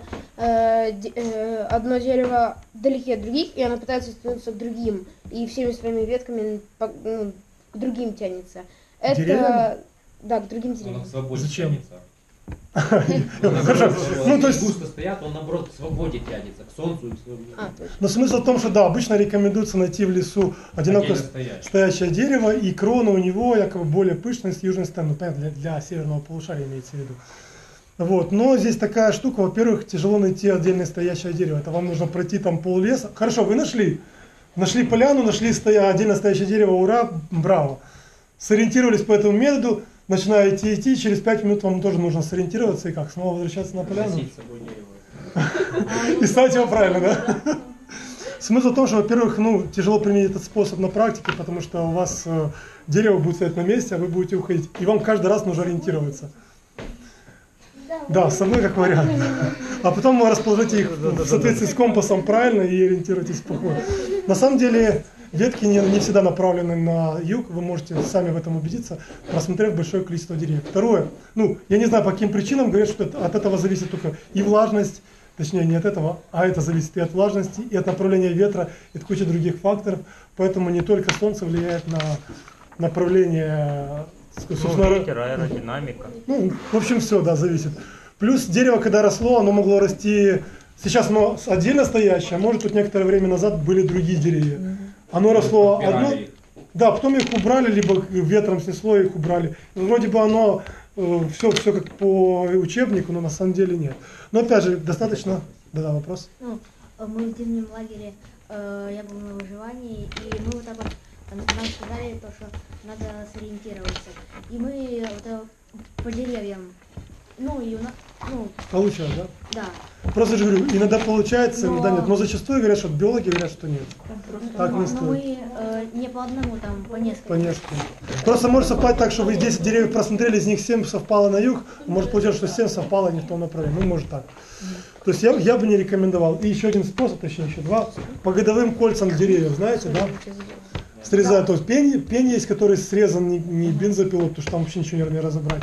одно дерево вдалеке от других, и оно пытается стянуться к другим, и всеми своими ветками к другим тянется. Это Деревьям? Да, к другим Он деревьям. к свободе Зачем? тянется. Хорошо. Ну, то есть, Густо стоят, он наоборот к свободе тянется, к солнцу. Точно. но смысл в том, что да, обычно рекомендуется найти в лесу одиноко Отдельно стоящее дерево, и крона у него якобы более пышная с южной стороны. Ну, понятно, для северного полушария имеется в виду. Вот. Но здесь такая штука, во-первых, тяжело найти отдельно стоящее дерево. Это вам нужно пройти там пол-леса. Хорошо, вы нашли. Нашли поляну, нашли отдельно стоящее дерево, ура, браво. Сориентировались по этому методу, начинаете идти, через 5 минут вам тоже нужно сориентироваться и как, снова возвращаться на поляну. Носить с собой дерево. И ставить его правильно, да? Смысл в том, что, во-первых, тяжело применить этот способ на практике, потому что у вас дерево будет стоять на месте, а вы будете уходить. И вам каждый раз нужно ориентироваться. Да, с собой как вариант. А потом вы расположите их в соответствии с компасом правильно и ориентируйтесь по ходу. На самом деле, ветки не всегда направлены на юг, вы можете сами в этом убедиться, просмотрев большое количество деревьев. Второе, я не знаю по каким причинам, говорят, что от этого зависит только и влажность, точнее не от этого, а это зависит и от влажности, и от направления ветра, и от кучи других факторов, поэтому не только солнце влияет на направление, ветер, аэродинамика. В общем, все, да, зависит. Плюс дерево, когда росло, оно могло расти, сейчас оно отдельно стоящее, а может тут некоторое время назад были другие деревья. Оно росло одно, да, потом их убрали, либо ветром снесло, их убрали. Вроде бы оно все как по учебнику, но на самом деле нет. Но опять же, достаточно... Да, вопрос? Мы в зимнем лагере, я был на выживании, и мы вот так вот, нам сказали то, что надо сориентироваться. И мы по деревьям, Получилось, да? Да. Просто же говорю, иногда получается, иногда нет. Но зачастую говорят, что биологи говорят, что нет. Так не Но стоит. мы не по одному, там по нескольким. По нескольким. Просто может совпасть так, что вы 10 деревьев просмотрели, из них 7 совпало на юг, может получаться, что 7 совпало не в том направлении. Может так. То есть я бы не рекомендовал. И еще один способ, точнее еще два, по годовым кольцам деревьев, знаете, да? Срезают, то есть пень есть, который срезан не бензопилой, потому что там вообще ничего не разобрать.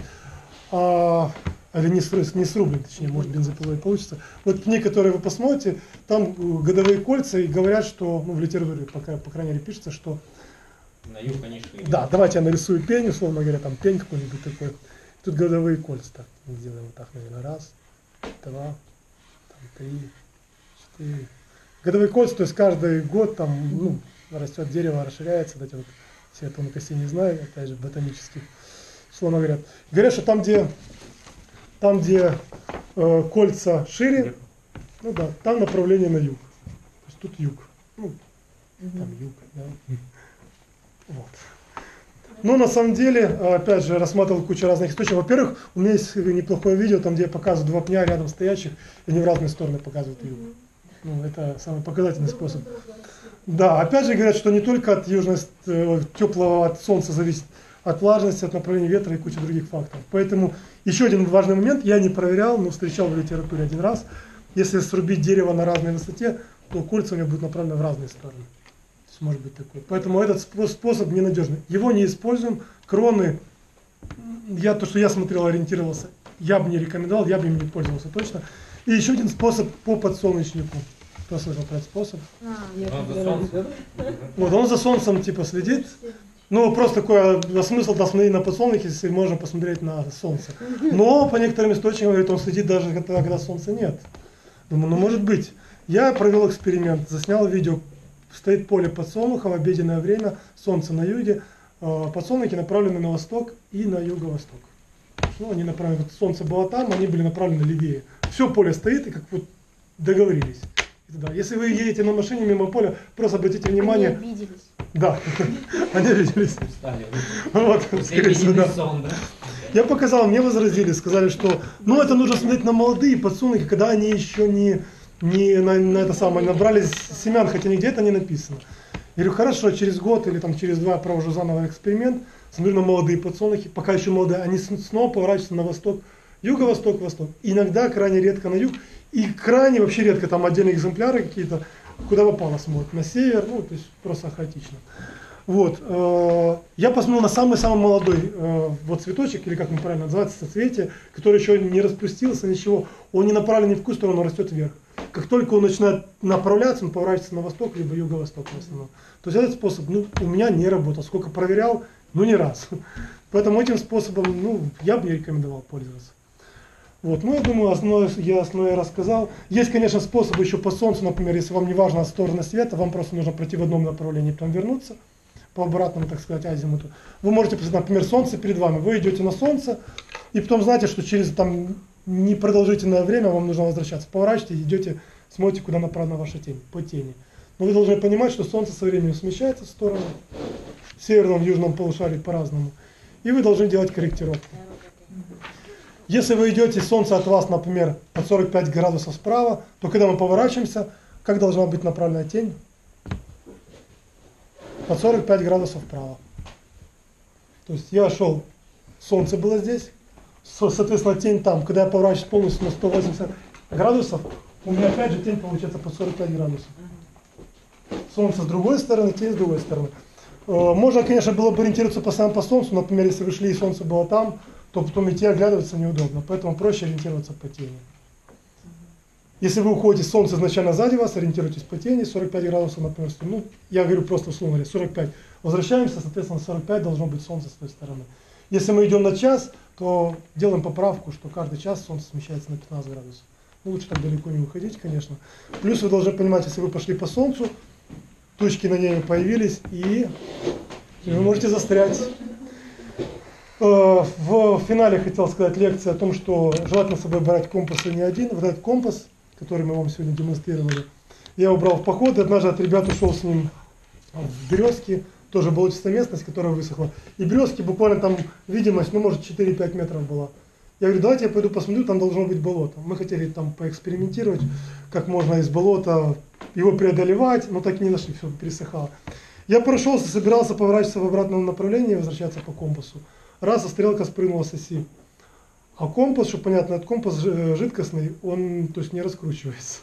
Или не срублен, точнее, может бензопилой получится. Вот пни, которые вы посмотрите, там годовые кольца, и говорят, что, в литературе, по крайней мере, пишется, что... На юг они шли. Да, давайте я нарисую пень, условно говоря, там пень какой-нибудь такой. Тут годовые кольца, так, сделаем вот так, наверное, 1, 2, 3, 4. Годовые кольца, то есть каждый год там, растет дерево, расширяется, вот эти вот все тонкости не знаю, опять же, ботанических, условно говоря. Говорят, что там, где кольца шире, там направление на юг. То есть тут юг. Там юг, да. Вот. Но на самом деле, опять же, рассматривал кучу разных источников. Во-первых, у меня есть неплохое видео, там, где я показываю 2 пня рядом стоящих, и они в разные стороны показывают юг. Это самый показательный способ. Да, опять же говорят, что не только от теплого от солнца зависит, от влажности, от направления ветра и куча других факторов. Поэтому еще один важный момент, я не проверял, но встречал в литературе один раз. Если срубить дерево на разной высоте, то кольца у него будут направлены в разные стороны. То есть может быть такое. Поэтому этот способ ненадежный. Его не используем. Кроны, то, что я смотрел, ориентировался, я бы не рекомендовал, я бы им не пользовался точно. И еще один способ по подсолнечнику. Кто слышал про этот способ? Вот он за солнцем типа следит. Просто такой смысл посмотреть на подсолнухи, если можно посмотреть на солнце. Но по некоторым источникам говорит, он следит даже когда солнца нет. Думаю, может быть. Я провел эксперимент, заснял видео. Стоит поле подсолнуха в обеденное время, солнце на юге, подсолнухи направлены на восток и на юго-восток. Они направлены, солнце было там, они были направлены левее. Все поле стоит, и как вот договорились. Да. Если вы едете на машине мимо поля, просто обратите внимание. Они обиделись. Да, они обиделись. Вот, скорее всего, да. Я показал, мне возразили, сказали, что это нужно смотреть на молодые подсолнухи, когда они еще не не на это самое, набрали семян, хотя нигде это не написано. Я говорю, хорошо, через год или там через 2 я провожу заново эксперимент, смотрю на молодые подсолнухи, пока еще молодые, они снова поворачиваются на восток, юго-восток, восток. Иногда крайне редко на юг, и крайне вообще редко там отдельные экземпляры какие-то, куда попало смотрят, на север, ну, то есть просто хаотично. Вот, я посмотрел на самый-самый молодой вот цветочек, или как он правильно называется, соцветие, который еще не распустился, ничего, он не направлен ни в какую сторону, он растет вверх. Как только он начинает направляться, он поворачивается на восток, либо юго-восток в основном. То есть этот способ, ну, у меня не работал, сколько проверял, ну, не раз. Поэтому этим способом, ну, я бы не рекомендовал пользоваться. Вот, ну, я думаю, основное рассказал. Есть, конечно, способы еще по солнцу, например, если вам не важна сторона света, вам просто нужно пройти в одном направлении, потом вернуться по обратному, так сказать, азимуту. Вы можете посмотреть, например, солнце перед вами, вы идете на солнце, и потом знаете, что через там непродолжительное время вам нужно возвращаться. Поворачиваете, идете, смотрите, куда направлена ваша тень, по тени. Но вы должны понимать, что солнце со временем смещается в сторону, в северном, в южном полушарии по-разному. И вы должны делать корректировку. Если вы идете, солнце от вас, например, под 45 градусов справа, то когда мы поворачиваемся, как должна быть направленная тень? Под 45 градусов вправо. То есть я шел, солнце было здесь, соответственно, тень там, когда я поворачиваюсь полностью на 180 градусов, у меня опять же тень получается под 45 градусов. Солнце с другой стороны, тень с другой стороны. Можно, конечно, было бы ориентироваться постоянно по солнцу, например, если вы шли и солнце было там, то потом идти оглядываться неудобно, поэтому проще ориентироваться по тени. Если вы уходите, солнце изначально сзади вас, ориентируйтесь по тени, 45 градусов, например, ну, я говорю просто условно говоря, 45. Возвращаемся, соответственно, 45 должно быть солнце с той стороны. Если мы идем на час, то делаем поправку, что каждый час солнце смещается на 15 градусов. Ну, лучше так далеко не уходить, конечно. Плюс вы должны понимать, если вы пошли по солнцу, точки на небе появились, и вы можете застрять. В финале хотел сказать лекцию о том, что желательно с собой брать компас и не один. Вот этот компас, который мы вам сегодня демонстрировали, я убрал в поход, и однажды от ребят ушел с ним в березки, тоже болотистая местность, которая высохла. И березки буквально там видимость, ну может 4-5 метров была. Я говорю, давайте я пойду посмотрю, там должно быть болото. Мы хотели там поэкспериментировать, как можно из болота его преодолевать, но так и не нашли, все пересыхало. Я прошелся, собирался поворачиваться в обратном направлении и возвращаться по компасу. Раз, а стрелка спрыгнула с оси. А компас, чтобы понятно, этот компас жидкостный, он то есть не раскручивается.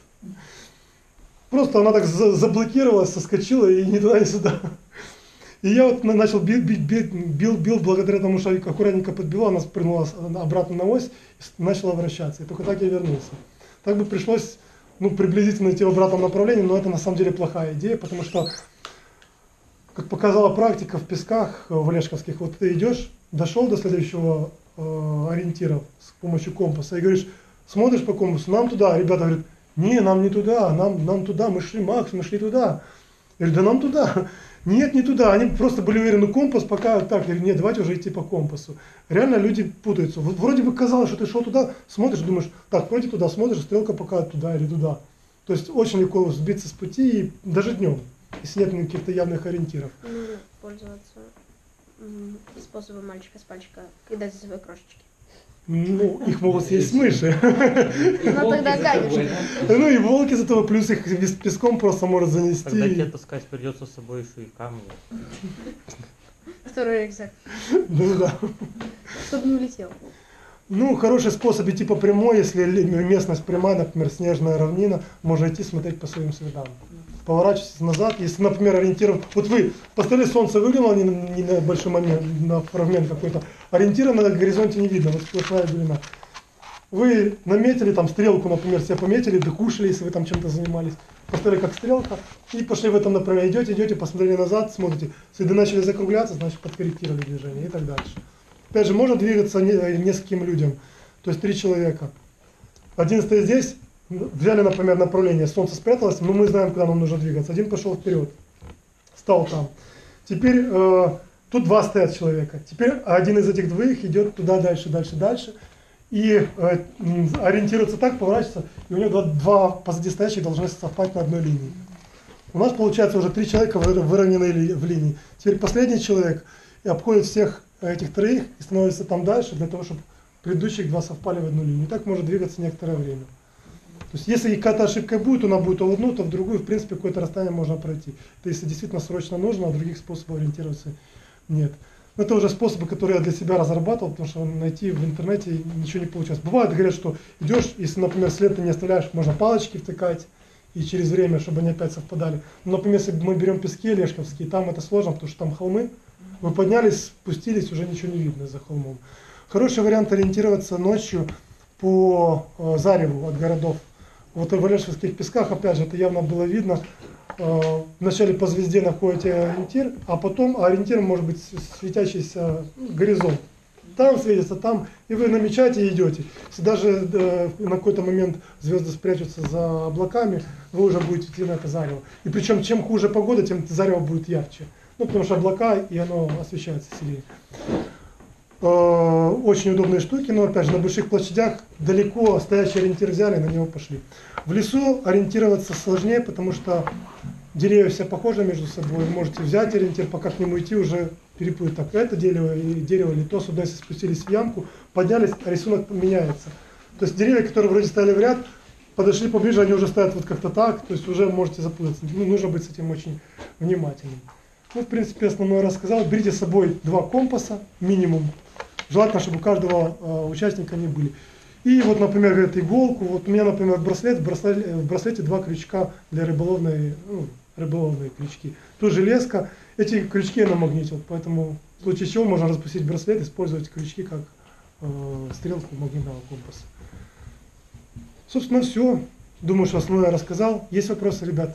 Просто она так заблокировалась, соскочила и ни туда, ни сюда. И я вот начал бил, благодаря тому, что аккуратненько подбила, она спрыгнула обратно на ось и начала вращаться. И только так я вернулся. Так бы пришлось, ну, приблизительно идти в обратном направлении, но это на самом деле плохая идея, потому что, как показала практика в песках, в Лешковских, вот ты идешь, дошел до следующего ориентира с помощью компаса и говоришь, смотришь по компасу, нам туда. Ребята говорят, не, нам не туда, нам туда, мы шли, Макс, мы шли туда. Я говорю, да нам туда. Нет, не туда. Они просто были уверены, компас пока так. Я говорю, нет, давайте уже идти по компасу. Реально люди путаются. Вот вроде бы казалось, что ты шел туда, смотришь, думаешь, так, вроде туда, смотришь, стрелка пока туда или туда. То есть очень легко сбиться с пути, и даже днем, если нет каких-то явных ориентиров. Нужно пользоваться способом мальчика с пальчика, кидать за свои крошечки. Ну, их могут съесть мыши. Ну тогда, конечно. Ну и волки из этого, плюс их песком просто может занести. Тогда тебе таскать придется с собой еще и камни. Второй рюкзак. Ну да. Чтобы не улетел. Ну, хороший способ идти по прямой, если местность прямая, например, снежная равнина, можно идти смотреть по своим следам. Поворачивайтесь назад, если, например, ориентирован, вот вы поставили, солнце выглянуло не на большой момент, на фрагмент какой-то, ориентира на горизонте не видно, вот сплошная длина. Вы наметили там стрелку, например, себе пометили, докушали, если вы там чем-то занимались, поставили как стрелка и пошли в этом направлении, идете, посмотрели назад, смотрите, следы начали закругляться, значит подкорректировали движение и так дальше. Опять же, можно двигаться нескольким людям, то есть 3 человека. Один стоит здесь, взяли, например, направление, солнце спряталось, но мы знаем, куда нам нужно двигаться. Один пошел вперед, стал там. Теперь тут 2 стоят человека. Теперь один из этих двоих идет туда дальше. И ориентируется так, поворачивается, и у него 2 позади стоящих должны совпасть на одной линии. У нас получается уже 3 человека выровнены в линии. Теперь последний человек обходит всех этих 3 и становится там дальше, для того, чтобы предыдущих 2 совпали в одну линию. И так может двигаться некоторое время. То есть если какая-то ошибка будет, она будет то в одну, то в другую, в принципе, какое-то расстояние можно пройти. Это если действительно срочно нужно, а других способов ориентироваться нет. Но это уже способы, которые я для себя разрабатывал, потому что найти в интернете ничего не получается. Бывает, говорят, что идешь, если, например, след ты не оставляешь, можно палочки втыкать, и через время, чтобы они опять совпадали. Но, например, если мы берем пески лешковские, там это сложно, потому что там холмы. Вы поднялись, спустились, уже ничего не видно за холмом. Хороший вариант ориентироваться ночью по зареву от городов. Вот в Олешевских песках, опять же, это явно было видно. Вначале по звезде находите ориентир, а потом ориентиром может быть светящийся горизонт. Там светится, там, и вы намечаете и идете. Если даже на какой-то момент звезды спрячутся за облаками, вы уже будете идти на это зарево. И причем, чем хуже погода, тем зарево будет ярче. Ну, потому что облака, и оно освещается сильнее. Очень удобные штуки, но опять же на больших площадях далеко стоящий ориентир взяли, на него пошли. В лесу ориентироваться сложнее, потому что деревья все похожи между собой. Вы можете взять ориентир, пока к нему идти, уже перепутать. Так, это дерево или то, сюда, если спустились в ямку, поднялись, а рисунок меняется. То есть деревья, которые вроде стояли в ряд, подошли поближе, они уже стоят вот как-то так, то есть уже можете запутаться. Ну, нужно быть с этим очень внимательным. Ну, в принципе, основное рассказал. Берите с собой 2 компаса минимум. Желательно, чтобы у каждого участника они были. И вот, например, говорят, иголку. Вот у меня, например, в браслете 2 крючка для рыболовной крючки. Тут железка. Эти крючки я намагнитил, поэтому в случае чего можно распустить браслет, использовать крючки как стрелку магнитного компаса. Собственно, все. Думаю, что основное я рассказал. Есть вопросы, ребят?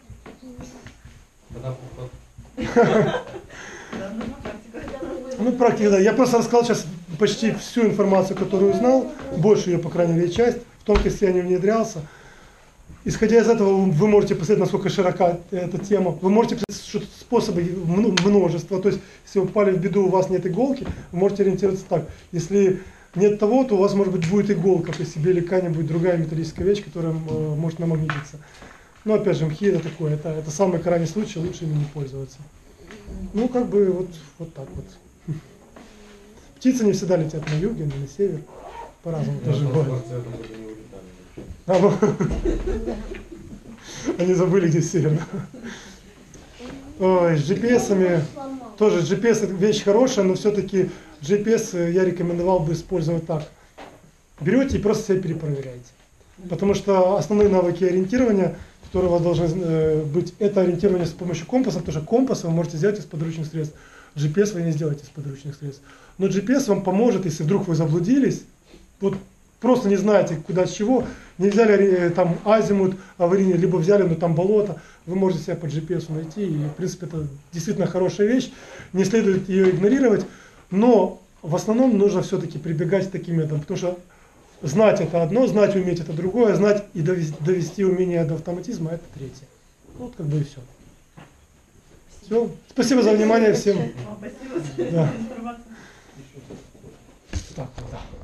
Ну, практика, да. Я просто рассказал сейчас почти всю информацию, которую знал, большую ее, по крайней мере, часть, в тонкости я не внедрялся. Исходя из этого, вы можете посмотреть, насколько широка эта тема. Вы можете посмотреть способы множества. То есть, если вы попали в беду, у вас нет иголки, вы можете ориентироваться так. Если нет того, то у вас, может быть, будет иголка, то есть или какая-нибудь другая металлическая вещь, которая может намагнититься. Но опять же, мхи это такое, это самый крайний случай, лучше ими не пользоваться. Ну, как бы вот так вот. Птицы не всегда летят на юге, на север. По-разному тоже бывает. Они забыли, где север. Ой, с GPS-ами, тоже GPS вещь хорошая, но все-таки GPS я рекомендовал бы использовать так. Берете и просто себя перепроверяете. Потому что основные навыки ориентирования, которые у вас должны быть, это ориентирование с помощью компаса, потому что компас вы можете сделать из подручных средств. GPS вы не сделаете из подручных средств. Но GPS вам поможет, если вдруг вы заблудились, вот просто не знаете куда с чего, не взяли там азимут аварийный, либо взяли, но там болото, вы можете себя по GPS найти, и в принципе это действительно хорошая вещь, не следует ее игнорировать, но в основном нужно все-таки прибегать к таким методам, потому что знать это одно, знать и уметь это другое, знать и довести умение до автоматизма это третье. Вот как бы и все. Все. Спасибо за внимание всем. Спасибо за да. информацию. Так, да.